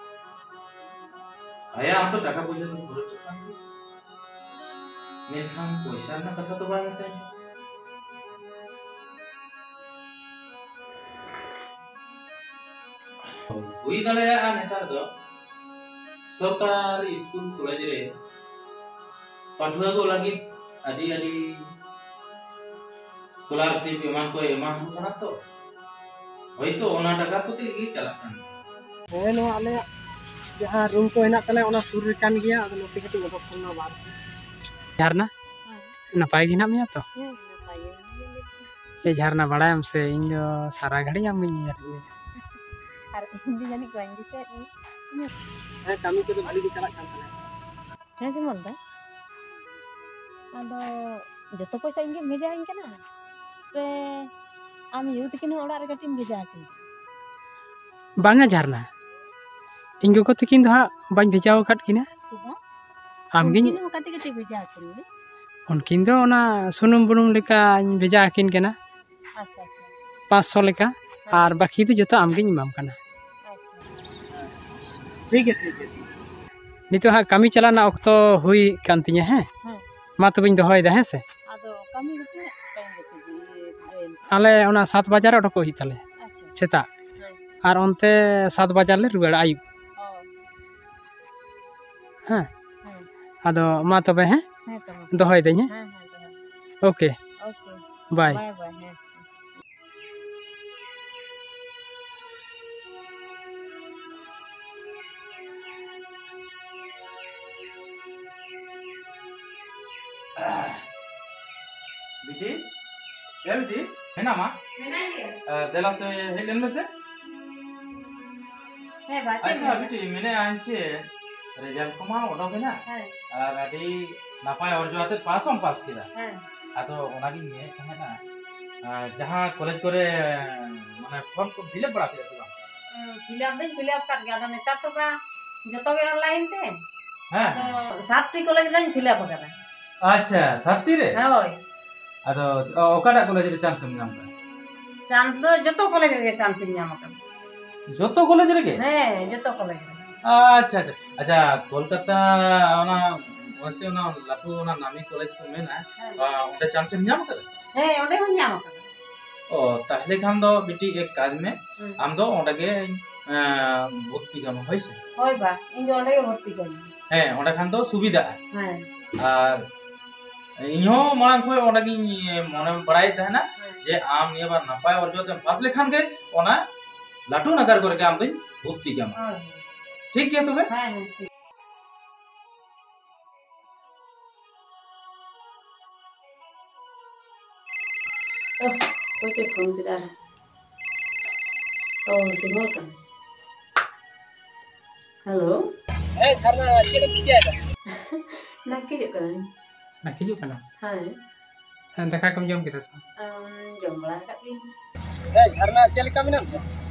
B: आया हम तो टाका पैसा तो खर्च चुका मेरे खान पैसा ना कथा तो बाय मत है हुई दड़े आ नेतार दो सरकारी स्कूल कॉलेज रे पढ़ुआ को लगी अडी अडी स्कॉलरशिप एमान को एमान होना तो होय तो ओना टाका को तेगी चला कान
C: होय नो आले जहां रूम को हेना तले ओना सुर रे कान गया अदो नोटी कटी गबो फोन बार झरना नपाय गिना मिया तो ये झरना बड़ा हमसे इन जो सारा घड़ी हम यार
E: और हिंदी जानी को इंग्लिश है
C: है कमी को तो भली के चला कान तले
E: है से मन दा आदो जतो पैसा इंगे भेजा इन कना से आम यूथ किन ओड़ा रे कटिम भेजा किन
C: बांगा झरना इंगो को तकिन दा बाñ भेजाव काट किना
E: सुबह
C: आम गिन
E: किन कटी कटी भेजा किन
C: उनकिन दो ओना सुनुम बुनुम लेका भेजा किन कना
E: अच्छा अच्छा
C: पाँच सौ लेका और बाकी तो जतो आम गिन माम कना ठीक है ठीक है नितो हा कमी चलाना अक्तो हुई कान तिया है
E: हां
C: मा तो बिन दोहय दा है से
E: आदो कम
C: आले ओना सात बाजार ओडको हुई ताले
E: अच्छा
C: सेता
E: हाँ
C: और ओनते सात बाजार ले रुवाड़ आयु
E: ओ
C: हाँ
E: हाँ
C: आदो मा तबे हैं
E: हाँ तो
C: दोहय दें हैं
E: हाँ हाँ
C: ओके
E: तो ओके
C: बाय
E: बाय बाय हाँ
B: बिटी ए बिटी है ना माँ देला से हेलन में से अच्छा बिटी मैंने आंचे रिजल्ट को मां ओडो केना और अभी नापाय और जो आते पास हम पास किया आतो ओनागी में तहना जहां कॉलेज करे माने फॉर्म को फिलअप बड़ा किया बा
A: फिलअप दिन फिलअप कर गया नेता तो बा जतो गे ऑनलाइन ते
B: हां
A: तो सातटी कॉलेज लाइन फिलअप करा
B: अच्छा सातटी रे
A: होय
B: आतो ओकाटा कॉलेज रे चांस हम नाम
A: चांस दो जतो कॉलेज रे चांस ᱧᱟᱢ ᱟᱠᱟᱫᱟ
B: जोतो कॉलेज रे के
A: ᱦᱮᱸ जतो कॉलेज रे
B: अच्छा अच्छा अच्छा कोलकाता ओना वैसे ओना लाटू ओना नामी कॉलेज को मेना ओंडे चांस हम नाम करा
A: ᱦᱮᱸ ᱚᱸᱰᱮ ᱦᱚᱸ ᱧᱟᱢ ᱟᱠᱟᱫᱟ
B: ओ ताहले खान दो बिटी एक काज में आम दो ओंडे के भर्ती गाम होइसे
A: ᱦᱳᱭ ᱵᱟ ᱤᱧ ᱫᱚ ᱚᱸᱰᱮ ᱜᱮ ᱵᱷᱚᱨᱛᱤ ᱠᱟᱹᱧ
B: ᱦᱮᱸ ᱚᱸᱰᱮ खान दो सुविधा
A: ᱦᱮᱸ
B: और इहो मांग को ओंडे की मने बड़ाई तहना जे आम निया बार नपाय और जो पास लेखान के ओना लाटू नगर करे के आम दिन भर्ती गाम
A: ᱦᱳᱭ
B: ठीक है तबे
A: ᱦᱮᱸ ᱦᱮᱸ ᱴᱷᱤक
E: कोई के फोन किया ओ सिमो का हेलो
C: ए झरना चेक किया है
E: ना के जो कर
C: ना खिजु कना
E: हां
C: देखा कम जम किता
E: अम जमला का भी
C: ए झरना चेल का मिना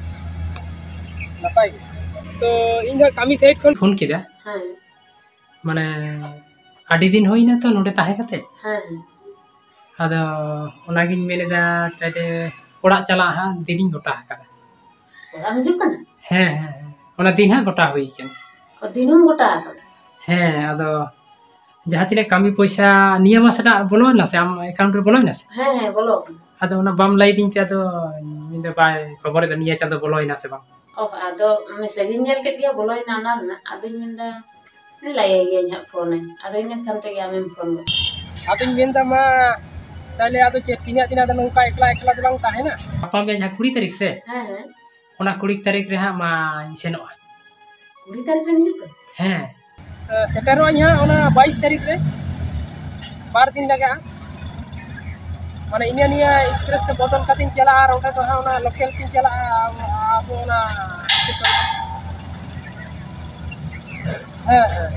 C: नपाय तो इन जो कामी साइड खन फोन किदा
E: हां
C: माने आडी दिन होइना तो नोडे ताहे कते
E: हां
C: आदो ओनागिन मेनेदा ताले ओड़ा चला हा दिनिन गोटा हाकादा
E: हम जो कना
C: हैं हैं ओना दिन हा गोटा होई केन
E: और दिनुम गोटा का
C: हैं आदो जहाँ तिने कामी पैसा निया मासटा बोलो ना से आम अकाउंट रे बोलो ना से
E: हां हां बोलो
C: आदो ओना बाम लाई दिन ते आदो मिंदे बाय खबर द निया चांदो बोलो ना से बा
E: ओ आदो मैसेज नेल के दिया बोलो ना ना ना आदो मिंदा ने लाई ये nya फोन आदो इन खानते या में फोन
C: आदो मिंदा मा ताले आदो चे तिना तिना द नौका एकला एकला दलांग ताहे ना आपा बे जहाँ कुड़ी तारीख से
E: हां हां
C: ओना कुड़ी तारीख रे हा मा सेनो
E: कुड़ी तारीख रे मिजु
C: हैं सेटेरो nya ओना बाईस तारीख रे बार दिन लगा माने इनिया निया एक्सप्रेस के बदल कतिन चला और ओटा तो हा ओना लोकल किन चला अब ओना हां हां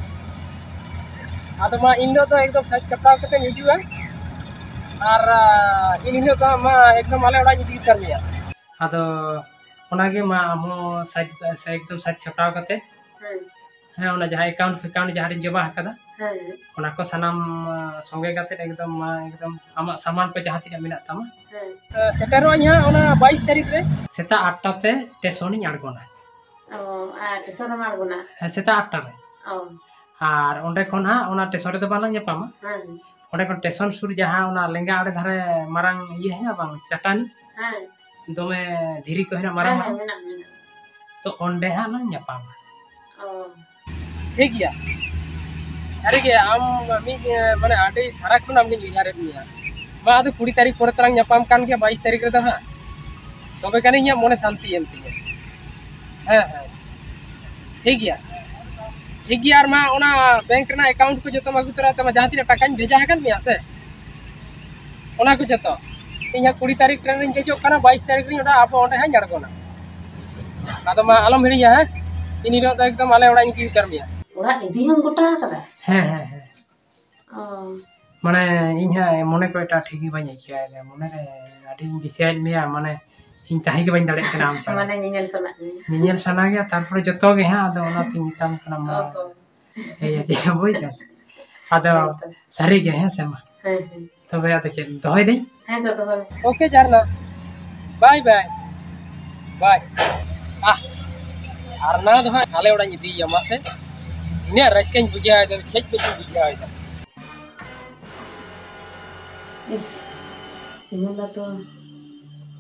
C: आदो मा इनो तो एकदम सच चपा कते हिजुआ और इन हिलो तो मा एकदम आले ओड़ा इदी कर मिया आदो ओना के मा हम सच से एकदम सच चपा कते
E: हां
C: हैं ओना जहां अकाउंट अकाउंट जहां रे जमा हकदा
E: हां
C: ओना को सनाम संगे गाते एकदम एकदम आमा सामान को जहां तिना मिना तमा
E: हां
C: सेटेरो nya ओना बाईस तारीख रे सेता आठ टा ते स्टेशन नी आड़गोना
E: ओ आ टेसन मार गुना
C: सेता आठ टा रे
E: ओ
C: और ओंडे खन हा ओना स्टेशन रे तो बाला ᱧᱟᱯᱟᱢᱟ
E: हां
C: ओंडे खन स्टेशन सुर जहां ओना लेंगा आड़े धारे मारांग ये है बांग चटानी
E: हां
C: दोमे धीरी को है मारांग
E: हां मेना मेना
C: तो ओंडे हा ना ᱧᱟᱯᱟᱢᱟ
E: ओ
C: ठीक गया सारी के आम मी माने आडे सारा खन आम नि उयारे निया मा आदो बीस तारीख पर तरंग ᱧᱟᱯᱟᱢ कान गया बाईस तारीख रे दा हा तबे कानी ᱧᱟ मोने शांति एम तिगे हां हां ठीक गया ठीक गया मा ओना बैंक ना अकाउंट को जतो मागु तरा तमा जहां तिना टाकाኝ भेजा हकन मिया से ओना को जतो इnya बीस तारीख ट्रेन रे जेजो kana बाईस तारीख रे ओडा आप ओंडे हां जड़गोना आदो मा आलम हिड़िया है इनी रो एकदम आले ओडा इदी कर मिया
E: ओड़ा इदी हम गोटा कदा
C: हैं हैं हैं
E: ओ
C: माने इहा मने को एटा ठीक ही बाई किया है मने रे आडी दिसियाल मिया माने इन ताही के बाई दाड़े kana am चला
E: माने निनेल सना
C: नियल सना गया तारपर जतो गे हां आदो ओना तिन ताम kana मा ए जे बोई दा आदो सारी के हैं से मा
E: हां
C: तबे आदो के दोय दे
E: हां तो तो
C: ओके झरना बाय बाय बाय आ झरना दो आले ओडा इदी यमा से इने रसकन बुझा है छेज पे बुझा है
E: इस सिमुला तो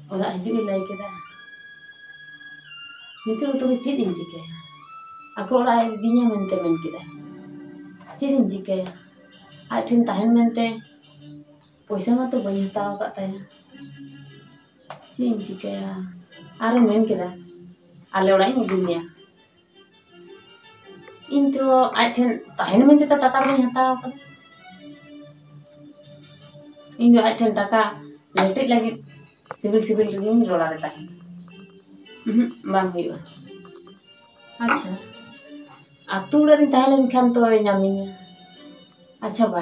E: ᱚᱲᱟᱜ ᱦᱤᱡᱩᱜ ᱞᱟᱹᱭ ᱠᱮᱫᱟ ᱱᱤᱛᱚᱜ ᱛᱚᱵᱮ ᱪᱮᱫ ᱤᱧ ᱪᱤᱠᱟᱹᱭᱟ ᱟᱠᱚ ᱚᱲᱟᱜ ᱮ ᱤᱫᱤᱧᱟ ᱢᱮᱱᱛᱮ ᱢᱮᱱ ᱠᱮᱫᱟ ᱪᱮᱫ ᱤᱧ ᱪᱤᱠᱟᱹᱭᱟ ᱟᱡ ᱴᱷᱮᱱ ᱛᱟᱦᱮᱱ ᱢᱮᱱᱛᱮ ᱯᱚᱭᱥᱟ ᱢᱟᱛᱚ ᱵᱟᱹᱧ ᱦᱟᱛᱟᱣ ᱟᱠᱟᱫ ᱛᱟᱭᱟ ᱪᱮᱫ ᱤᱧ ᱪᱤᱠᱟᱹᱭᱟ ᱟᱨᱮ ᱢᱮᱱ ᱠᱮᱫᱟ ᱟᱞᱮ ᱚᱲᱟᱜ ᱤᱧ ᱤᱫᱤ ᱢᱮᱭᱟ ᱤᱧ ᱛᱚ ᱟᱡ ᱴᱷᱮᱱ ᱛᱟᱦᱮᱱ ᱢᱮᱱᱛᱮ ᱛᱚ ᱴᱟᱠᱟ ᱵᱟᱹᱧ ᱦᱟᱛᱟᱣ ᱟᱠᱟᱫᱟ ᱤᱧ ᱫᱚ ᱟᱡ ᱴᱷᱮᱱ ᱴᱟᱠᱟ ᱞᱮᱴᱮᱡ ᱞᱟᱹᱜᱤᱫ सिविल सिविल रिंग रोड़ा देता है बांग हुआ अच्छा आतु रे ताहले खान तो नामिया अच्छा बा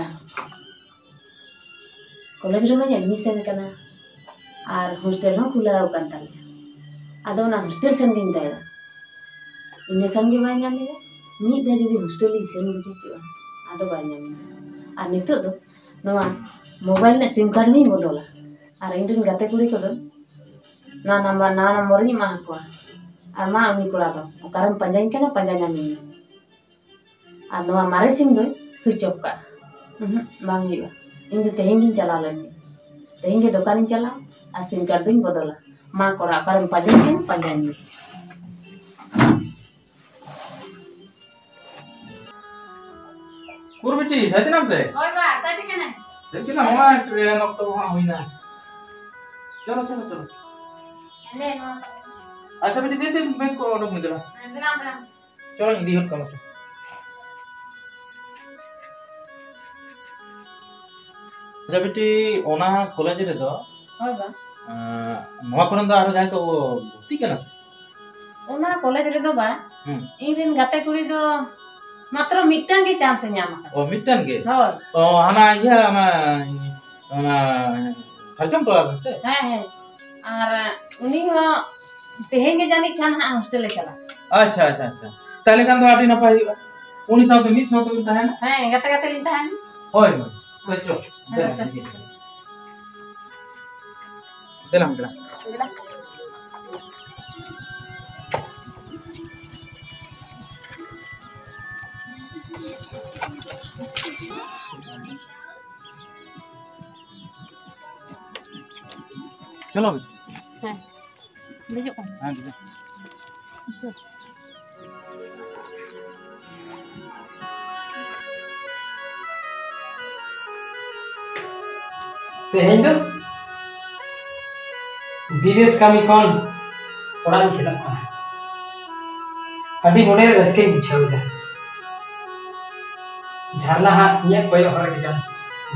E: कॉलेज रे में एडमिशन करना और हॉस्टल हो खुला होकन ताले आदो ना हॉस्टल सेन दिन दायरा इने खान के बाय नामिया नी दे जदी हॉस्टल ली सेन बुझितो आदो बाय नामिया आ नितो दो नवा मोबाइल ने सिम कार्ड ही बदला और इंडियन गाते कुड़ी को ना नंबर ना नंबर नहीं माह को और माँ उन्हीं को लादो कारण पंजाइन के ना पंजाइन में और नवा मारे सिम दो स्विच ऑफ का बांग हुआ इन जो तेहिं गिन चला लेनी तेहिं के दुकान इन चला और सिम कार्ड दिन बदला माँ को रा कारण पंजाइन के ना पंजाइन में
B: कुर बेटी साथी नाम से
A: ओए बा साथी केना
B: देखी ना वहाँ ट्रेन अब तो वहाँ हुई ना चलो चलो चलो
A: ले नो
B: अच्छा बेटी दे दे मैं को ऑर्डर मिल रहा
A: बिना बिना
B: चलो हिंदी हट करो अच्छा बेटी ओना कॉलेज रे दो
A: ओए बा
B: नवा करन दा आरो जाय तो भर्ती केना
A: ओना कॉलेज रे दो बा
B: हम
A: इन दिन गाते कुड़ी दो मात्र मिटन के चांस ᱧᱟᱢ ᱟᱠᱟᱫᱟ
B: ओ मिटन के
A: ᱦᱳᱭ
B: तो हाना ये ना ना सरजम तो से
A: ᱦᱮᱸ ᱦᱮᱸ ᱟᱨ ᱩᱱᱤ ᱦᱚᱸ ᱛᱮᱦᱮᱧ ᱜᱮ ᱡᱟᱹᱱᱤᱡ ᱠᱷᱟᱱ ᱦᱟᱸᱜ ᱦᱚᱥᱴᱮᱞ ᱮ ᱪᱟᱞᱟᱜᱼᱟ
B: अच्छा अच्छा अच्छा ताले कान तो आटी नपाय हुआ उनी साथे मिट साथे तहना
A: ᱦᱮᱸ ᱜᱟᱛᱮ ᱜᱟᱛᱮ ᱞᱤᱧ ᱛᱟᱦᱮᱱᱟ
B: होय होय चलो देलाम देलाम चलो
A: ᱦᱮᱸ ᱫᱮᱡᱚᱜ ᱠᱟᱱᱟ
B: हां दे
A: ᱪᱚ
C: तेहें दो विदेश कामी खन ओड़ा चला अभी मोने रस्के बुझाव दा झारला हा इया कोय हर के जान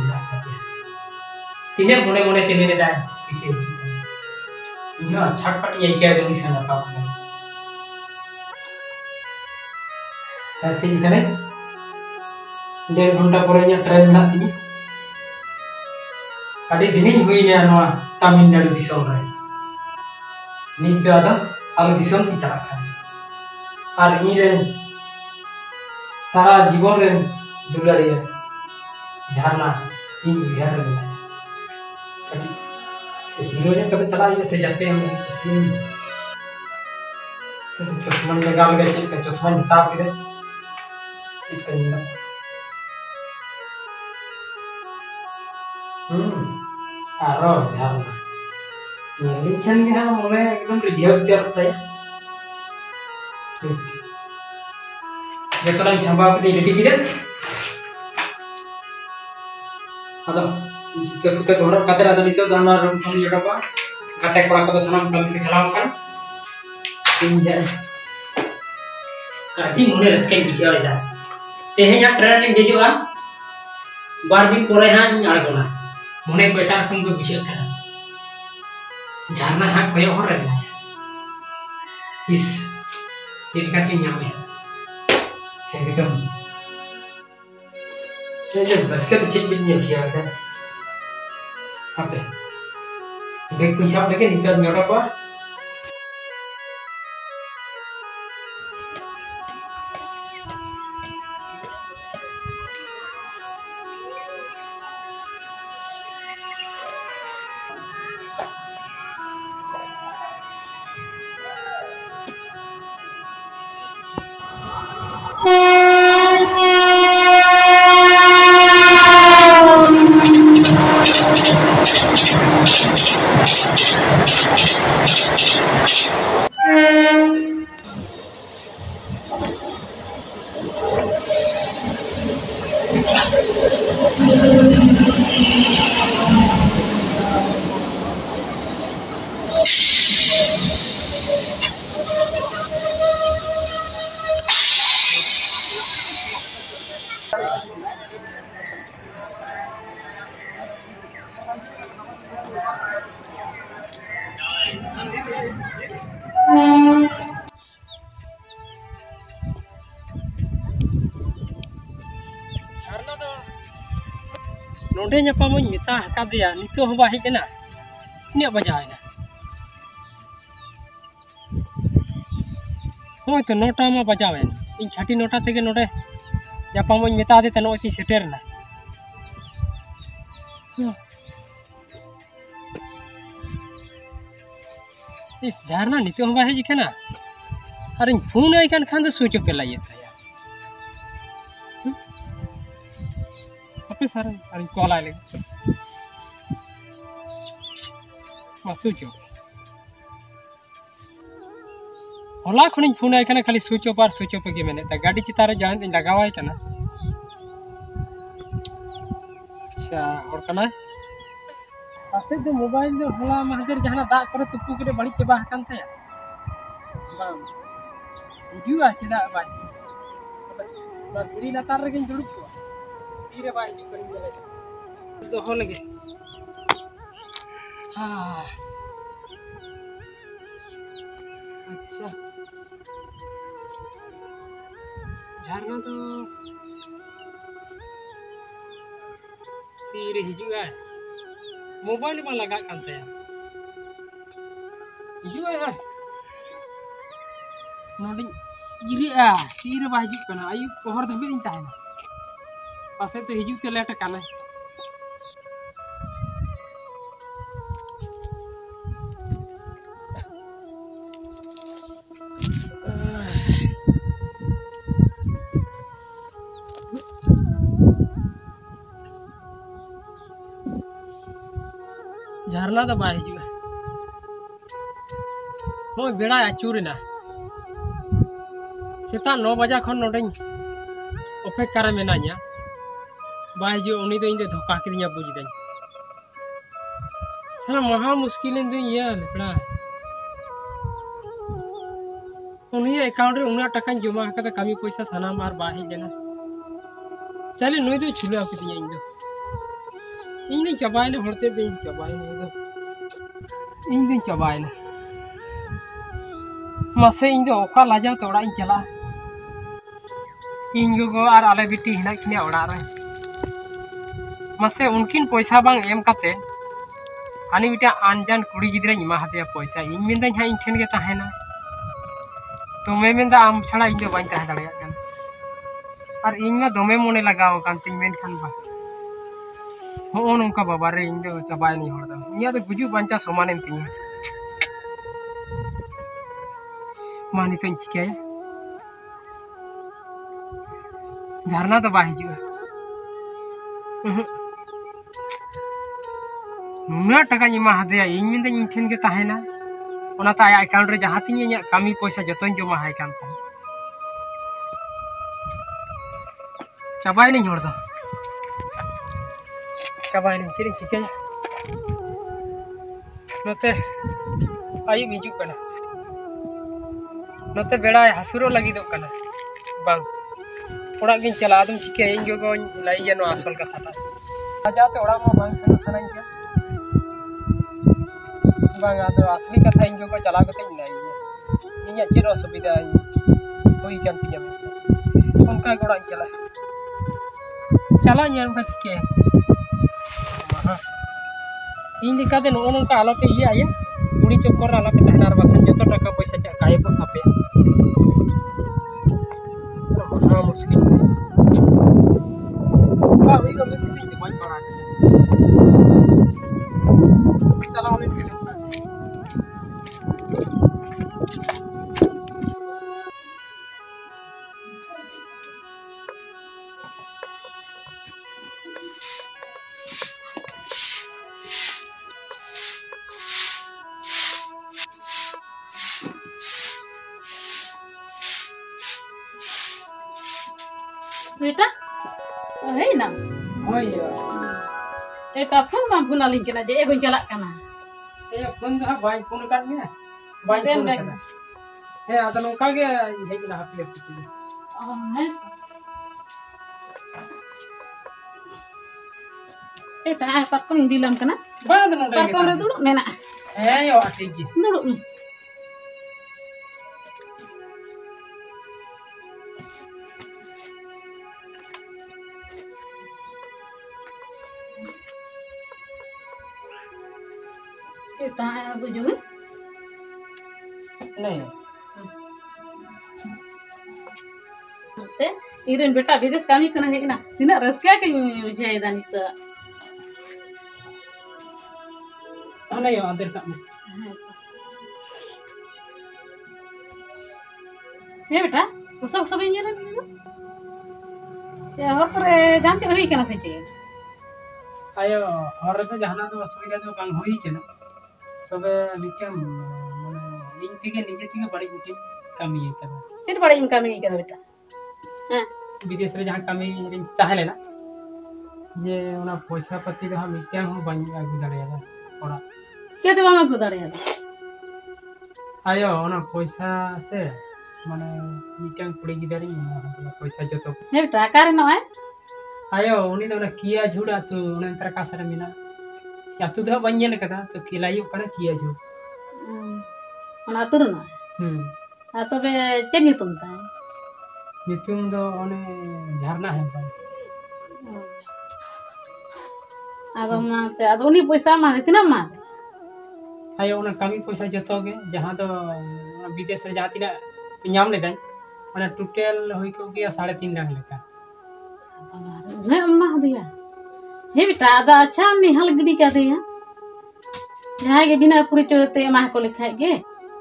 C: तिने मोने मोने ते मेरे दा किसी इया छटपट ये क्या जनी सना पा साथी कने डेढ़ घंटा पर इया ट्रेन ना तिनी अड़ी दिन हुई ने नवा तमिलनाडु दिसोम रे नित आदा आलो दिसोम की चला खान और इन रे सारा जीवन रे दुलारिया झारना इन बिहार में हीरो ने कब चला ये से जाते हैं खुशी कैसे चश्मा लगा लगा चेक का चश्मा निकाल के चेक करना हम्म आरो झारना नेली छन के हम मोने एकदम रिझर्व चलता है ये तो नहीं संभाव के रेडी किदे अदो जुते फुते घर काते आदो नितो जाना रूम फोन यडबा गाते कोड़ा को सनम कल के चलाव कर तीन जाय काटी मोने रसके बुझिया जा तेहे या ट्रेन गेजुआ बार दिन परे हां आड़गोना मोने बेटा रकम को बुझिया था झारना हां कोय हर रे इस चिरका चिन्या में एकदम ये जो बस के तो चिट बिन ये किया था अबे बेग को हिसाब लेके नितर न्योटा को झरना दो नोडे ᱧᱟᱯᱟᱢᱚᱧ ᱢᱮᱛᱟ ᱟᱠᱟᱫᱮᱭᱟ ᱱᱤᱛᱚᱜ ᱦᱚᱸ ᱵᱟᱭ ᱦᱮᱡ ᱮᱱᱟ ᱛᱤᱱᱟᱹᱜ ᱵᱟᱡᱟᱣᱮᱱᱟ ᱦᱳᱭ ᱛᱚ ᱱᱚᱴᱟ ᱢᱟ ᱵᱟᱡᱟᱣᱮᱱ ᱤᱧ ᱠᱷᱟᱹᱴᱤ ᱱᱚᱴᱟ ᱛᱮᱜᱮ ᱱᱚᱰᱮ ᱧᱟᱯᱟᱢᱚᱧ ᱢᱮᱛᱟ ᱫᱮ ᱛᱮ ᱱᱚᱜᱼᱚᱭ ᱛᱤᱧ ᱥᱮᱴᱮᱨᱮᱱᱟ इस झरना नितो हवा हेज कना अरे फोन आई कान खान दो स्विच ऑफ पेला ये थाया अपे सारा अरे कॉल आले मा स्विच ऑफ होला खनि फोन आई कान खाली स्विच ऑफ और स्विच ऑफ के मेने ता गाड़ी चितारे जान दिन लगावाय कना अच्छा और कना आते दो मोबाइल दो होला महदर जहां दाग करे तुपु करे बड़ी चबा हकन थे बाम हिजुआ चदा बाय बस गिरी लतार रे जुड़ुक को तीरे बाय हिजु करी गेले दो हो लगे हां अच्छा झरना तो तीरे हिजुआ मोबाइल में लगा करते हैं हिजू है नोडी जिरी आ तीर बाजी कना आयु पहर धबे इन ताहेना पासे तो हिजू ते लेट काना झरना तो बाय हिजुआ हो बेड़ा आचुरना सेता नौ बजा खन नोडे अपेक्षा रे मेनाया बाय हिजु उनी तो इन धोखा किदिया बुझ दई सारा महा मुश्किल इन दई ये लेपड़ा उनी अकाउंट रे उना टका जमा कते कमी पैसा साना मार बाय देना चले नई तो छुला किदिया इन दो इन दिन चबायने हरते दिन चबायने दो इन दिन चबायने मसे इन दो ओका लाजा तोड़ा इन चला इन गो आर आले बिटी हिना किने ओड़ा रे मसे उनकिन पैसा बांग एम काते हानि बिटा अनजान कुड़ी गिदरा इमा हते पैसा इन मेंदा हा इन ठेन गे ताहेना तो मे मेंदा आम छड़ा इन दो बाइन ताहे दाड़िया कान आर इन मा दोमे मोने लगाव कान तिन मेन खान बा हो नोंका बाबा रे इन दो चबाय नि हरदा इया तो गुजु बांचा समान एम तिया मानी तो चिके झरना तो बा हिजुआ नुना टका इमा हदया इन मेंदा इन ठेन गे ताहेना ओना ता अकाउंट रे जहां तिन इया कामी पैसा जतन जमा हाय कान था चबाय नि हरदा चबाय नि चिरिं चिके नते आयु बिजु कना नते बेड़ा हसुरो लगी दो कना बांग ओड़ा गिन चला आदम चिके इन गो लाई जनो आसल कथा ता आजा ते ओड़ा मा बांग सनो सनाई के बांग आदो असली कथा इन गो चला कते लाई इया चिरो सुविधा होई कांति जम उनका गोड़ा चला चला ᱧᱮᱞ का चिके इन दिका दे नो नोंका आलो पे इया आया कुड़ी चक्कर आलो पे तहनार बाखन जतो टाका पैसा चा काये को थापे महा मुश्किल बा वी को मिति दी बाई पड़ा चला ओने के
A: बेटा हे ना
C: होय
A: एटा फोन मा फोन आलिन केना जे एगो चला कना
C: ए फोन दो बाय फोन कर में बाय
A: बेन
C: फोन
A: बेन
C: करना हे आदा नोका के हेज ना हाथ ले पति
A: है एटा पाकम बिलम कना
C: बड़ा दनो
A: पाकम रे दुड़ मेना
C: हे यो ठीक है
A: दुड़ एटा बुझू
C: नहीं
A: से इरेन बेटा विदेश कामी कना हे ना तिना रसका के बुझाय दा नित
C: नहीं अंदर का
A: हे बेटा उसक सब इन जरा ये हर करे जानते रही कना से चे
C: आयो और तो जहाना तो असुविधा तो बांग होई केना तबे मिटम माने इन থেকে নিজে থেকে বাড়ি মিটে কামিয়ে কেন
A: फिर बड़े इनका में कना बेटा हां
C: विदेश रे जहां कामी रे ताहेले ना जे ओना पैसा पति रे हम मिटम हो बांग आगु दाड़ेला ओरा
A: के तो बांग गुदारे
C: आयो ओना पैसा से माने मिटम कुड़ी गिदारी पैसा जतो
A: हे बेटा कार न है
C: आयो उनी तो किया झुड़ा तो उन तरह का सर मिना या तू तो बन कदा तो किलायु कना किया झुड़
A: ना तुर ना
C: हम्म
A: आ तबे चेनी तुम ता
C: नितुम दो ओने झरना है भाई
A: आदो मा से आदो उनी पैसा मा इतना मा
C: आयो ओना कमी पैसा जतो गे जहां तो विदेश रे जातिना नाम ले दाई ओना टोटल होई को गया साढ़े तीन लाख लेका
A: ने अम्मा दिया हे बेटा आदा अच्छा निहल गडी का दिया यहाँ के बिना पूरी चोते माह को लिखा गे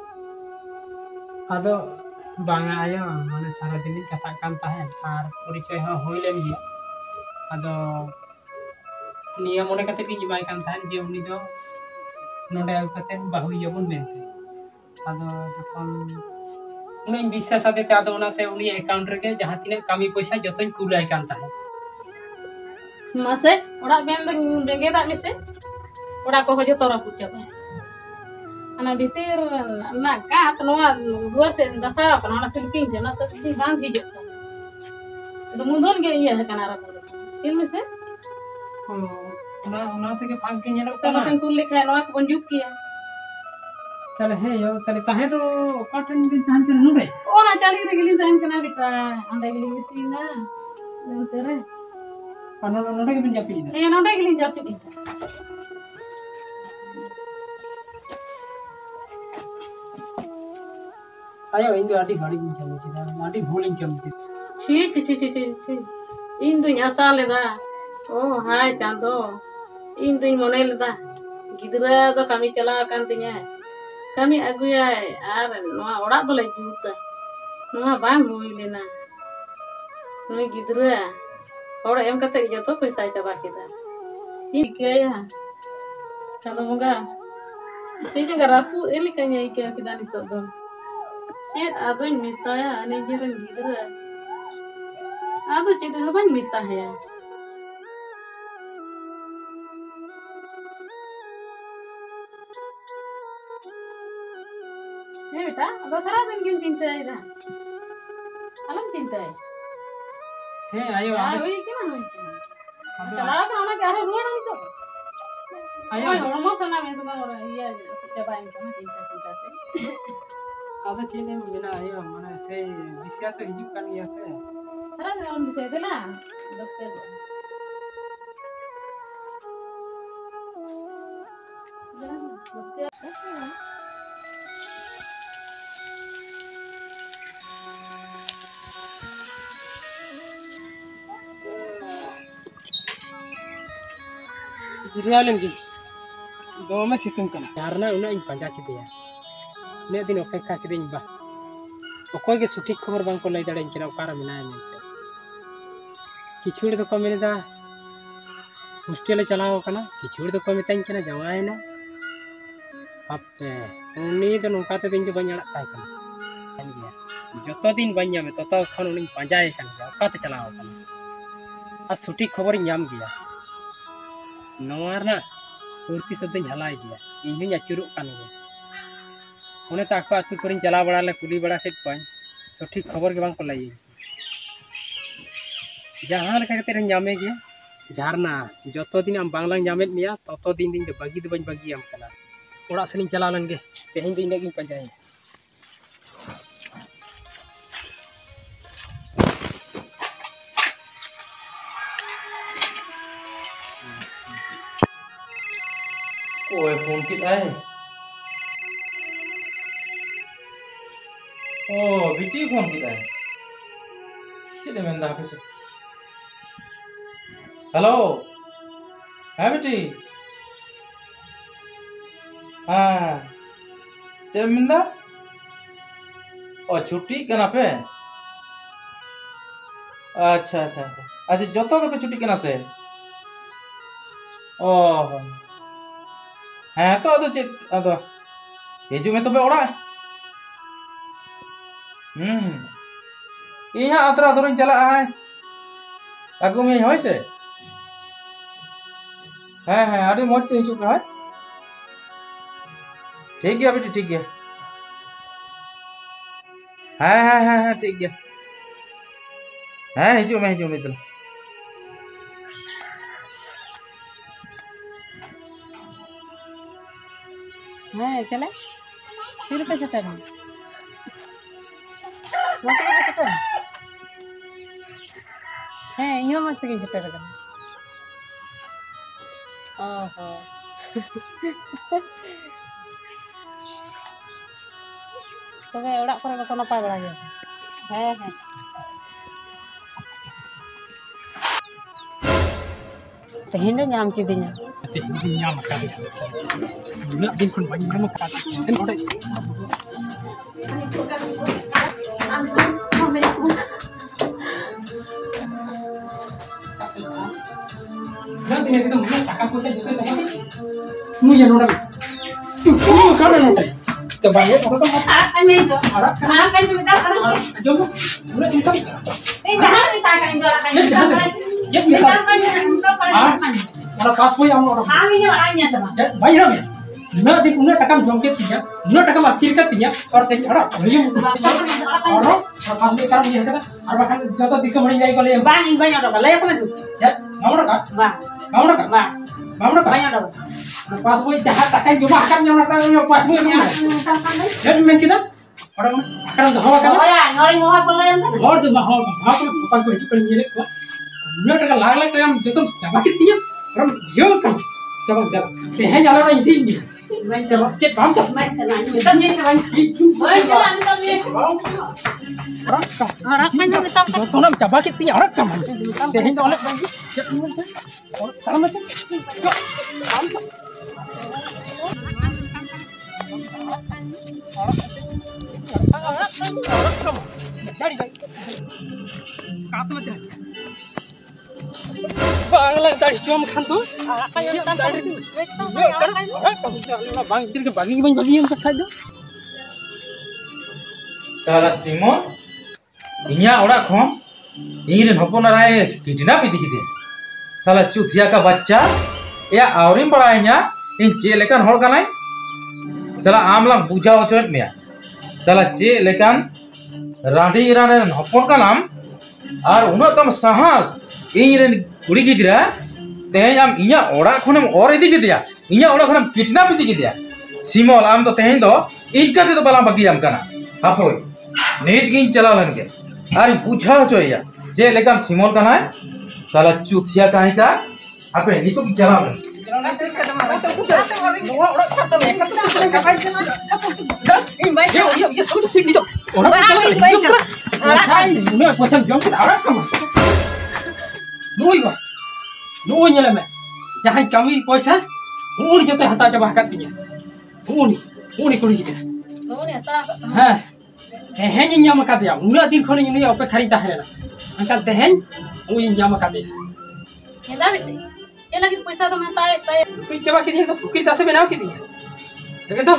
C: आदो बांगा आयो माने सारा दिन कथा कान ताहे आर परिचय हो होई लेन गया आदो निया मोने कते की जिमाय कान ताहे जे उनी दो नोडे आउ कते बाहु यबन मेनते आदो जखन उनी विश्वास आते आदो उनाते उनी अकाउंट रे जहां तिने कमी पैसा जतन कुलाय कान ताहे
A: मासे ओड़ा बेन बेगे दा मिसे ओड़ा को जो तोरा पूछा ana bitir na ka tnoa dua se dasa kana na silping jana ta di bang hijau do mundon ge iya kana ra film se
C: ना ना तो के भाग के नेलो
A: ta makan kul likha noa ko bonjut kiya
C: चल है यो चल ताहे तो कॉटन भी धान के नुरे
A: ona chali re gilin tan kana bita ande gilin misi na tere
C: पनो नोडे के बन जापी
A: e nonde gilin japi
C: आयो इन दो आडी भाड़ी में चल के आडी भूलिंग के मत
A: छी छी छी छी छी इन दुई asa leda oh hai chando इन दुई mone leda gidra do kami chala kan tinya kami aguya ar noa orak do lai juta noa bang hui lena noi gidra orak em kate joto paisa chaba kita ini kaya chando moga ini juga rapu ini kayaknya ikea kita nitok do eh aduh minta ya ane jiran gidra aduh cete apa minta ya eh beta aduh salah dan gim cinta ya alam cinta ya
C: है आयो
A: ah ini kena ini kena kalau kan anak arah dua orang itu
C: आयो
A: ayo orang mau sana itu kan orang iya coba yang sana cinta cinta sih
C: आदा चीने मेना आयो माने से दिसिया तो हिजुक कान गया से
A: salah dalam bisa itu lah dokter
C: जिरियालन जी दो में सितुम कना यारना उना इन पंजा के दिया ने दिन अपेक्षा के दिन बा ओकोय के सठिक खबर बांग को लई दाड़े इनके ओकार मिनाय मेनते किछुड़ तो को मेनदा हॉस्टल चलाओ कना किछुड़ तो को मिताइन कना जवायना अपे उनी तो नोका ते दिन के बन अड़ा ताय कना जो दिन बन नामे तत खन उनी पांजाए कान गया ओकाते चलाव कान आ सटीक खबर नाम गया नोवार ना पूर्ति सदन हलाई गया इन आचुर कान गया उन्हें ताको आतु करिन चला बड़ा ले कुली बड़ा खेत पाई सटीक खबर के बांग को लाई जहां लेका कते नामे गया झारना जो दिन आम बांगलांग नामेत मिया तत दिन दिन बागी दो बागी आम कना ओड़ा सेनिं चला लन गे तेहें दिन गिन पांजाए
B: ओए फोन की आए ओ बिटी फोन की आए चले मैं अंदर से हेलो हाँ बेटी हाँ चल मिंदा और छुट्टी करना पे अच्छा अच्छा अच्छा अच्छा जो तो पे छुट्टी करना से ओ हाँ तो अदो चेक अदो हिजू में तो बे ओड़ा हम्म यहाँ अतरा अतरा चला है अगु में होय से हाँ हाँ अभी मौज ते हिजू पे है ठीक है बेटी ठीक है हाँ हाँ हाँ हाँ ठीक है हाँ हिजू में हिजू में इधर
A: हाँ चले फिर पे सेटर है मस्त पे सेटर है यूँ मस्त के सेटर करना ओहो तो वे उड़ा पर को नपाय बड़ा गया है है तेहें दो नाम की दिnya
C: तेहें दिन नाम का उना दिन खन बानी नाम का एन ओडे ना दिन एकदम मुझे टाका पैसा जैसे जमा मुझे नोड़ा तू कहां नोड़ा coba ya terus apa itu apa itu kita kan coba udah cerita eh jangan ditakan jualan kan ya bisa orang pas pun yang orang kami orangnya sama banyak ya ना दिन उन्हें टका जमके तिया उन्हें टका माफिर का तिया और ते अरे ये और और पास में काम ये करता और बाkan जतो दिसो मणि जाई गले बान इन बाय डबल ले अपन तू या मामरो का वाह मामरो का वाह मामरो का बाय डबल पास में जहां टका जमा kan yang nata पास में jadi men kita orang akan hawa kan oh ya ngori hawa pelayan kan और जो हां हां bukan को चुकन ये को उन्हें टका लाग लाग टाइम जतो जमा के तिया और यो kan coba coba tehen jalan orang ini main coba cek paham coba main tenang ini kita ni coba main jalan kita ni orang orang kan kita tu nam coba kita ni orang kaman tehen jalan orang orang macam yo paham coba orang kaman dari dari kata macam Bangla दाढ़ी चोम खान तो दाढ़ी बांग इधर के बागी बन बागी हम कथा दो
B: साला सिमोन इन्या ओड़ा खम इरे हपना राय किडनैप इदी किदे साला चुथिया का बच्चा या आवरिम बड़ाइ냐 इन चे लेकान हर कनाय साला आमलां बुझा होचोत मिया साला चे लेकान राडी इरान हपन कानाम और उना तम साहस इन कुड़ी गिद्रा तेहें आम इन्या ओड़ा खनेम और इदी किदिया इन्या ओड़ा खनेम किडनैप इदी किदिया सिमोल आम तो तेहें दो इनका ते तो बाला बागी आम कना हापोय नीट गिन चला लन के अरे पूछा होचोया जे लेकान सिमोल कना साला चुथिया काहे का आपे नीतो की चला लन
C: Nuôi gua, nuôi như là mẹ, jangan kami पैसा, nuôi जो तो हता जब हकत तिnya, nuôi, nuôi कुड़ी kita.
A: Nuôi hata.
C: हाँ, तेहें ये न्याम कर दिया, उन्हें दिन खोने ये ऊपर खरीदा है ना, अंकल तेहें, वो ये न्याम कर दिया.
A: ये ना बेटे, ये लगी पैसा तो मैं ताए ताए.
C: तू जब कितनी तो फुकीर दस में ना कितनी, लेकिन तो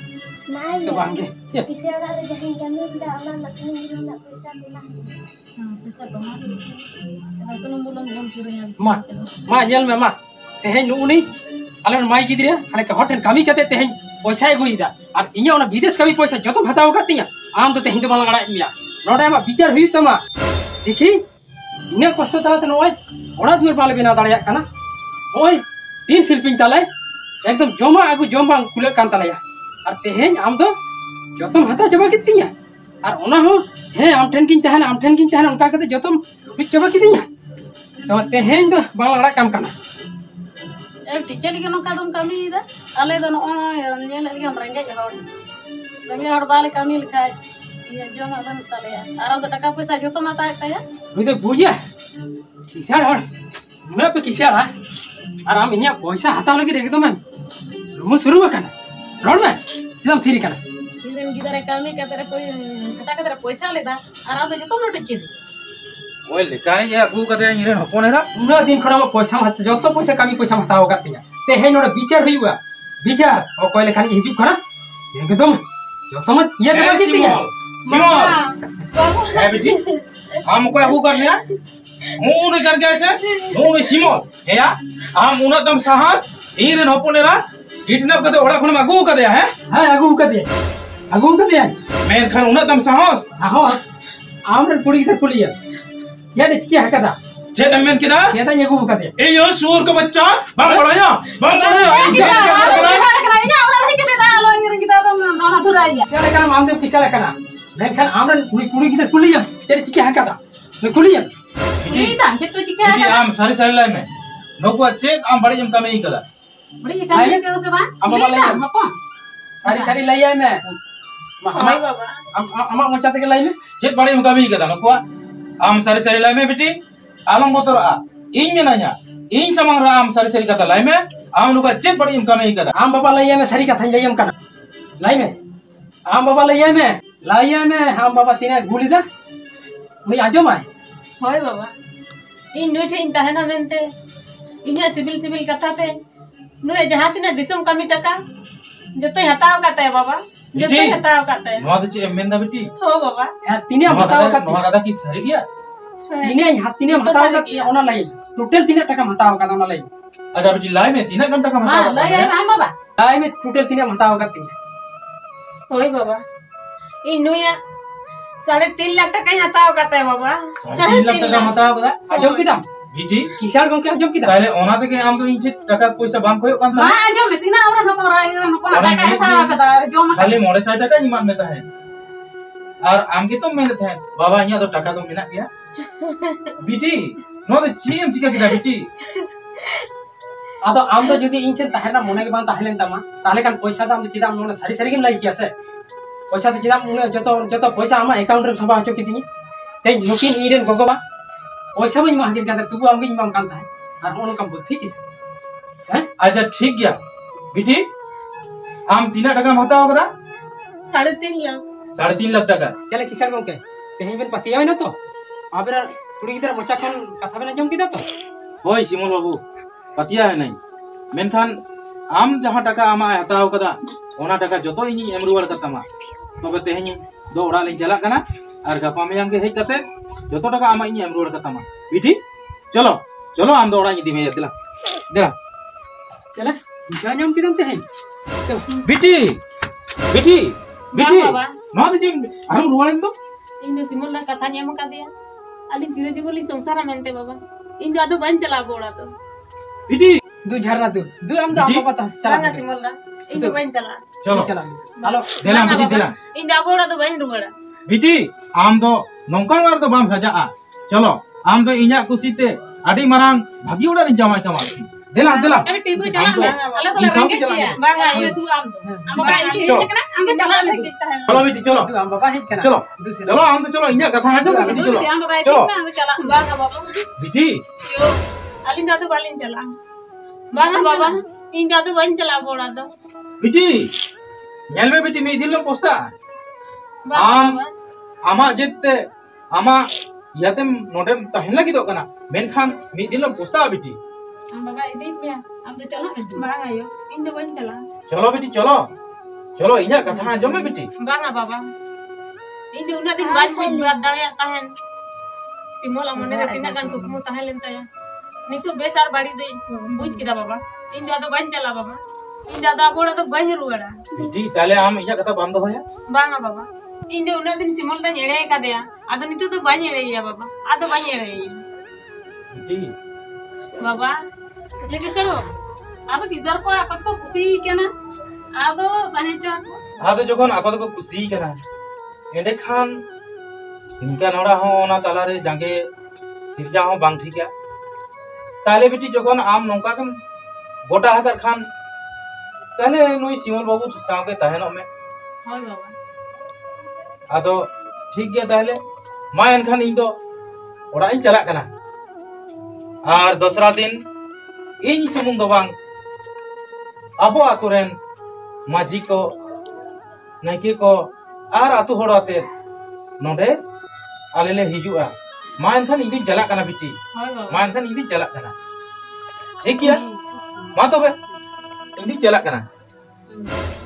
D: Nah,
C: Itu bang
D: ya.
C: ke. Ya.
D: Isi orang ada jahin kami udah Allah nak sini dulu nak bisa bilang.
A: Bisa tomar. Aku nunggu nunggu kiranya.
C: Ma, ma nyel me ma. Teheng nu uni. Alan mai gidria, ane ka hotel kami kate teheng पैसा एगो इदा और इnya ona विदेश कमी पैसा जतो हताओ कतिया आम तो तेहिं तो बाला गड़ा मिया नोडा मा विचार हुई तमा देखि इने कष्ट तलाते नय ओड़ा दुर पाले बिना दाड़िया काना ओय तीन शिल्पिंग ताले एकदम जमा आगु जमा कुले कान तालया और तेहें आम तो जतम हता चबा कितिया और ओना हो हे आम ठेन किन तहन आम ठेन किन तहन उनका कते जतम बिच चबा कितिया तो तेहें तो बाला गड़ा काम काना
A: ए टीचर के नोका तुम कमी इदा आले दो नो नेल लगे हम रेंगे हर रेंगे हर बाले कमी लिखा ये जो ना बन तले आराम तो टका पैसा जो तो माता है
C: नुई तो बुझिया किसार हर मुना पे किसार हा आराम इन्या पैसा हता लगे एकदम रुमु शुरू बकना रोड में जम थीरी कना
A: दिन गिदरे कमी के तेरे कोई टका तेरे पैसा लेदा आराम तो जो तो नो टिके
B: ओए लेकाय या गु कते इरे हपोनेरा
C: उना दिन खड़ा में पैसा हत जो तो पैसा कमी पैसा हताओ गतिया ते हे नोड विचार हुईवा विचार ओ कोई लेखानी हिजु खड़ा एकदम जो तो मत ये जमा कितिया
B: सिमोल ए बेटी हम को आगु करने मु ने कर कैसे मु ने सिमोल या हम उना दम साहस इरे हपोनेरा किडनैप कते ओड़ा खन आगु कदे है
C: हां आगु कदे आगु कदे
B: मेन खान उना दम साहस
C: साहस आमरे पुड़ी के पुलिया ये ने चिया हकदा
B: जे नमेन किदा
C: ये ता आगु कदे
B: ए यो सूर का बच्चा बम पड़ाया बम पड़ाया
C: चले kana amde kisala kana menkan amran kuri kuri kita kuliah jadi ciki hakata ne kuliah
A: ini dah kita cika
B: jadi am sari sari lai me noku cek am badi jam kami ikala
A: badi kami ke to ba
C: am bala
A: apa
C: sari sari lai ai me
A: mai baba
C: am ama mocha te lai me
B: cek badi jam kami ikala noku am sari sari lai me beti alam motor a ing nanya ing samang ra am sari sari kata lai me am nuka cek badi jam kami ikala
C: am baba lai me sari kata lai am kana lai me am baba lai me lai me am baba tina guli da mui ajo mai
F: hoy baba in noi thein tahena mente inya sibil sibil katha te noi jaha tina disum kami taka jotoy hataw kata hai baba jotoy hataw kata hai
B: noa de che menda beti
F: ho baba
C: tine hataw kata
B: noa kata ki sari dia
C: tine hat tine hataw kata ona lai total tine taka hataw kata ona lai
B: aja beti lai me tina kam taka
A: ma
B: hataw
A: lai ai am baba
C: lai me total tine hataw kata
F: hoy baba in noi ya साढ़े तीन लाख टका ही हताव करता है बाबा
B: साढ़े तीन लाख टका हताव कदा
C: आजम किदाम
B: जीजी
C: किसार गम के आजम किदाम
B: ताले ओना ते के आम तो इंचे टका पैसा बांग कोयो कान
A: ma ajo me tina ora no ora ira no ko ta ka sa ka da jo ma
B: खाली मोड़े साइड टका निमान में है और आम के तो मेहनत है बाबा इया तो टका तो मिना गया बेटी नो तो चीम चिका किदा बेटी
C: आतो आम तो जदि इंचे ताहेना मोने के बान ताहेलेन तमा ताले कान पैसा दाम तो चिदा मोने सारी सारी के लाई किया से पैसा तो चिदा मोने जतो जतो पैसा आमा अकाउंट रे सभा हचो कितिनी ते नुकिन इरेन गोगोबा पैसा बई मागिन काते तू आम गिन माम कांता है और ओन कम बुद्धि की हैं
B: अच्छा ठीक गया बेटी आम तीना टका हताव कदा
F: साढ़े तीन लाख
B: साढ़े तीन लाख टका
C: चले किसार गम के तेही बेन पतिया ना तो आबरा कुड़ी गिदर मोचा खान कथा बेन जम किदा तो
B: होय सिमोन बाबू पतिया है नहीं मेनखान आम जहां टका आमा हताव कदा ओना टका जतो इनी एम रुवाड़ कतामा तबे तेहनी दो ओड़ा ले चला कना और गपा में के हेज कते जतो टका आमा इनी एम रुवाड़ कतामा बेटी चलो चलो आम दो ओड़ा इदी में दिला दिला
C: चले जा जम किदम तेही
B: बेटी बेटी बेटी
F: बाबा
B: नो दे आरो रुवाड़ तो
F: इन दो सिमोन ला कथा nyam ka dia ali धीरे धीरे बोली संसार mente baba इन दो ado ban chala boda to
B: बेटी
C: दू झरना दू दू हम तो आपको पता चला
F: banga सिमोन ला इन दो ban chala
B: चलो
C: चला हेलो
B: दिला बेटी दिला
F: इन दो boda do ban ruwada
B: बेटी आम तो नौकर वार तो बाम सजा चलो आम तो इन्या कुसीते आदि मारांग भागी उड़ा रि जमाई कमा दिला दिला
A: ए टीको चला अले तो रेंगे किया
F: banga
A: ये तू आम am ba ini kana am ke chala me
B: चलो बेटी चलो
C: तू हम बाबा हेज करा
B: चलो
C: दू से
B: चलो हम तो चलो इन्या कथा है चलो बेटी चलो
A: am ba
B: चलो
A: tina am chala
F: banga baba
B: बेटी
F: yo alin da do balin chala banga baba इन दो ban chala boda do
B: बेटी नेल में बेटी मी दिल लो पोस्ता
F: banga
B: आम
F: baba
B: आमा जेते आमा याते नोडे तहन लगी दो कना मेनखान मी दिल लो पोस्ता बेटी
A: am ba ini ya am to chala me
F: banga yo इन दो ban chala
B: चलो बेटी चलो चलो इन्या कथा आंजम में बेटी
F: बांगा बाबा इन दो उना दिन बाज को बात दाड़े ताहन सिमोला मने रे तिना गान कुकमु ताहे लेन ताया नितो बेसार बाड़ी दे बुझ किदा बाबा इन जादो बाइन चला बाबा इन जादा बोड़ा तो बाइन रुवाड़ा
B: बेटी ताले आम इन्या कथा बंद होया
F: बांगा बाबा इन दो उना दिन सिमोल ता एड़े का देया आदो नितो तो बाइन एड़ेया बाबा आदो बाइन एड़ेया
B: बेटी
F: बाबा
A: लेके चलो अब किधर को आप तो खुशी के ना आदो बने चो
B: आदो जखन आको को खुशी कना एंडे खान इनका नोड़ा हो ना ताला रे जांगे सिरजा हो बांग ठीका ताले बेटी जखन आम नौका कम गोटा हकर खान ताले नोई सिमल बाबू सावके तहनो में
F: होय बाबा
B: आदो ठीक गया ताले मा एनखान इन दो ओड़ा इन चला कना आर दोसरा दिन इन सुमुंग दो बांग अबो आतुरेन माजी को नाइके को आर आतु होड़ आते नोडे आले ले हिजुआ मा एनखान इन चला कना बिटी
F: होय बाबा
B: मा एनखान इन चला कना ठीक गया मा तबे इन चला कना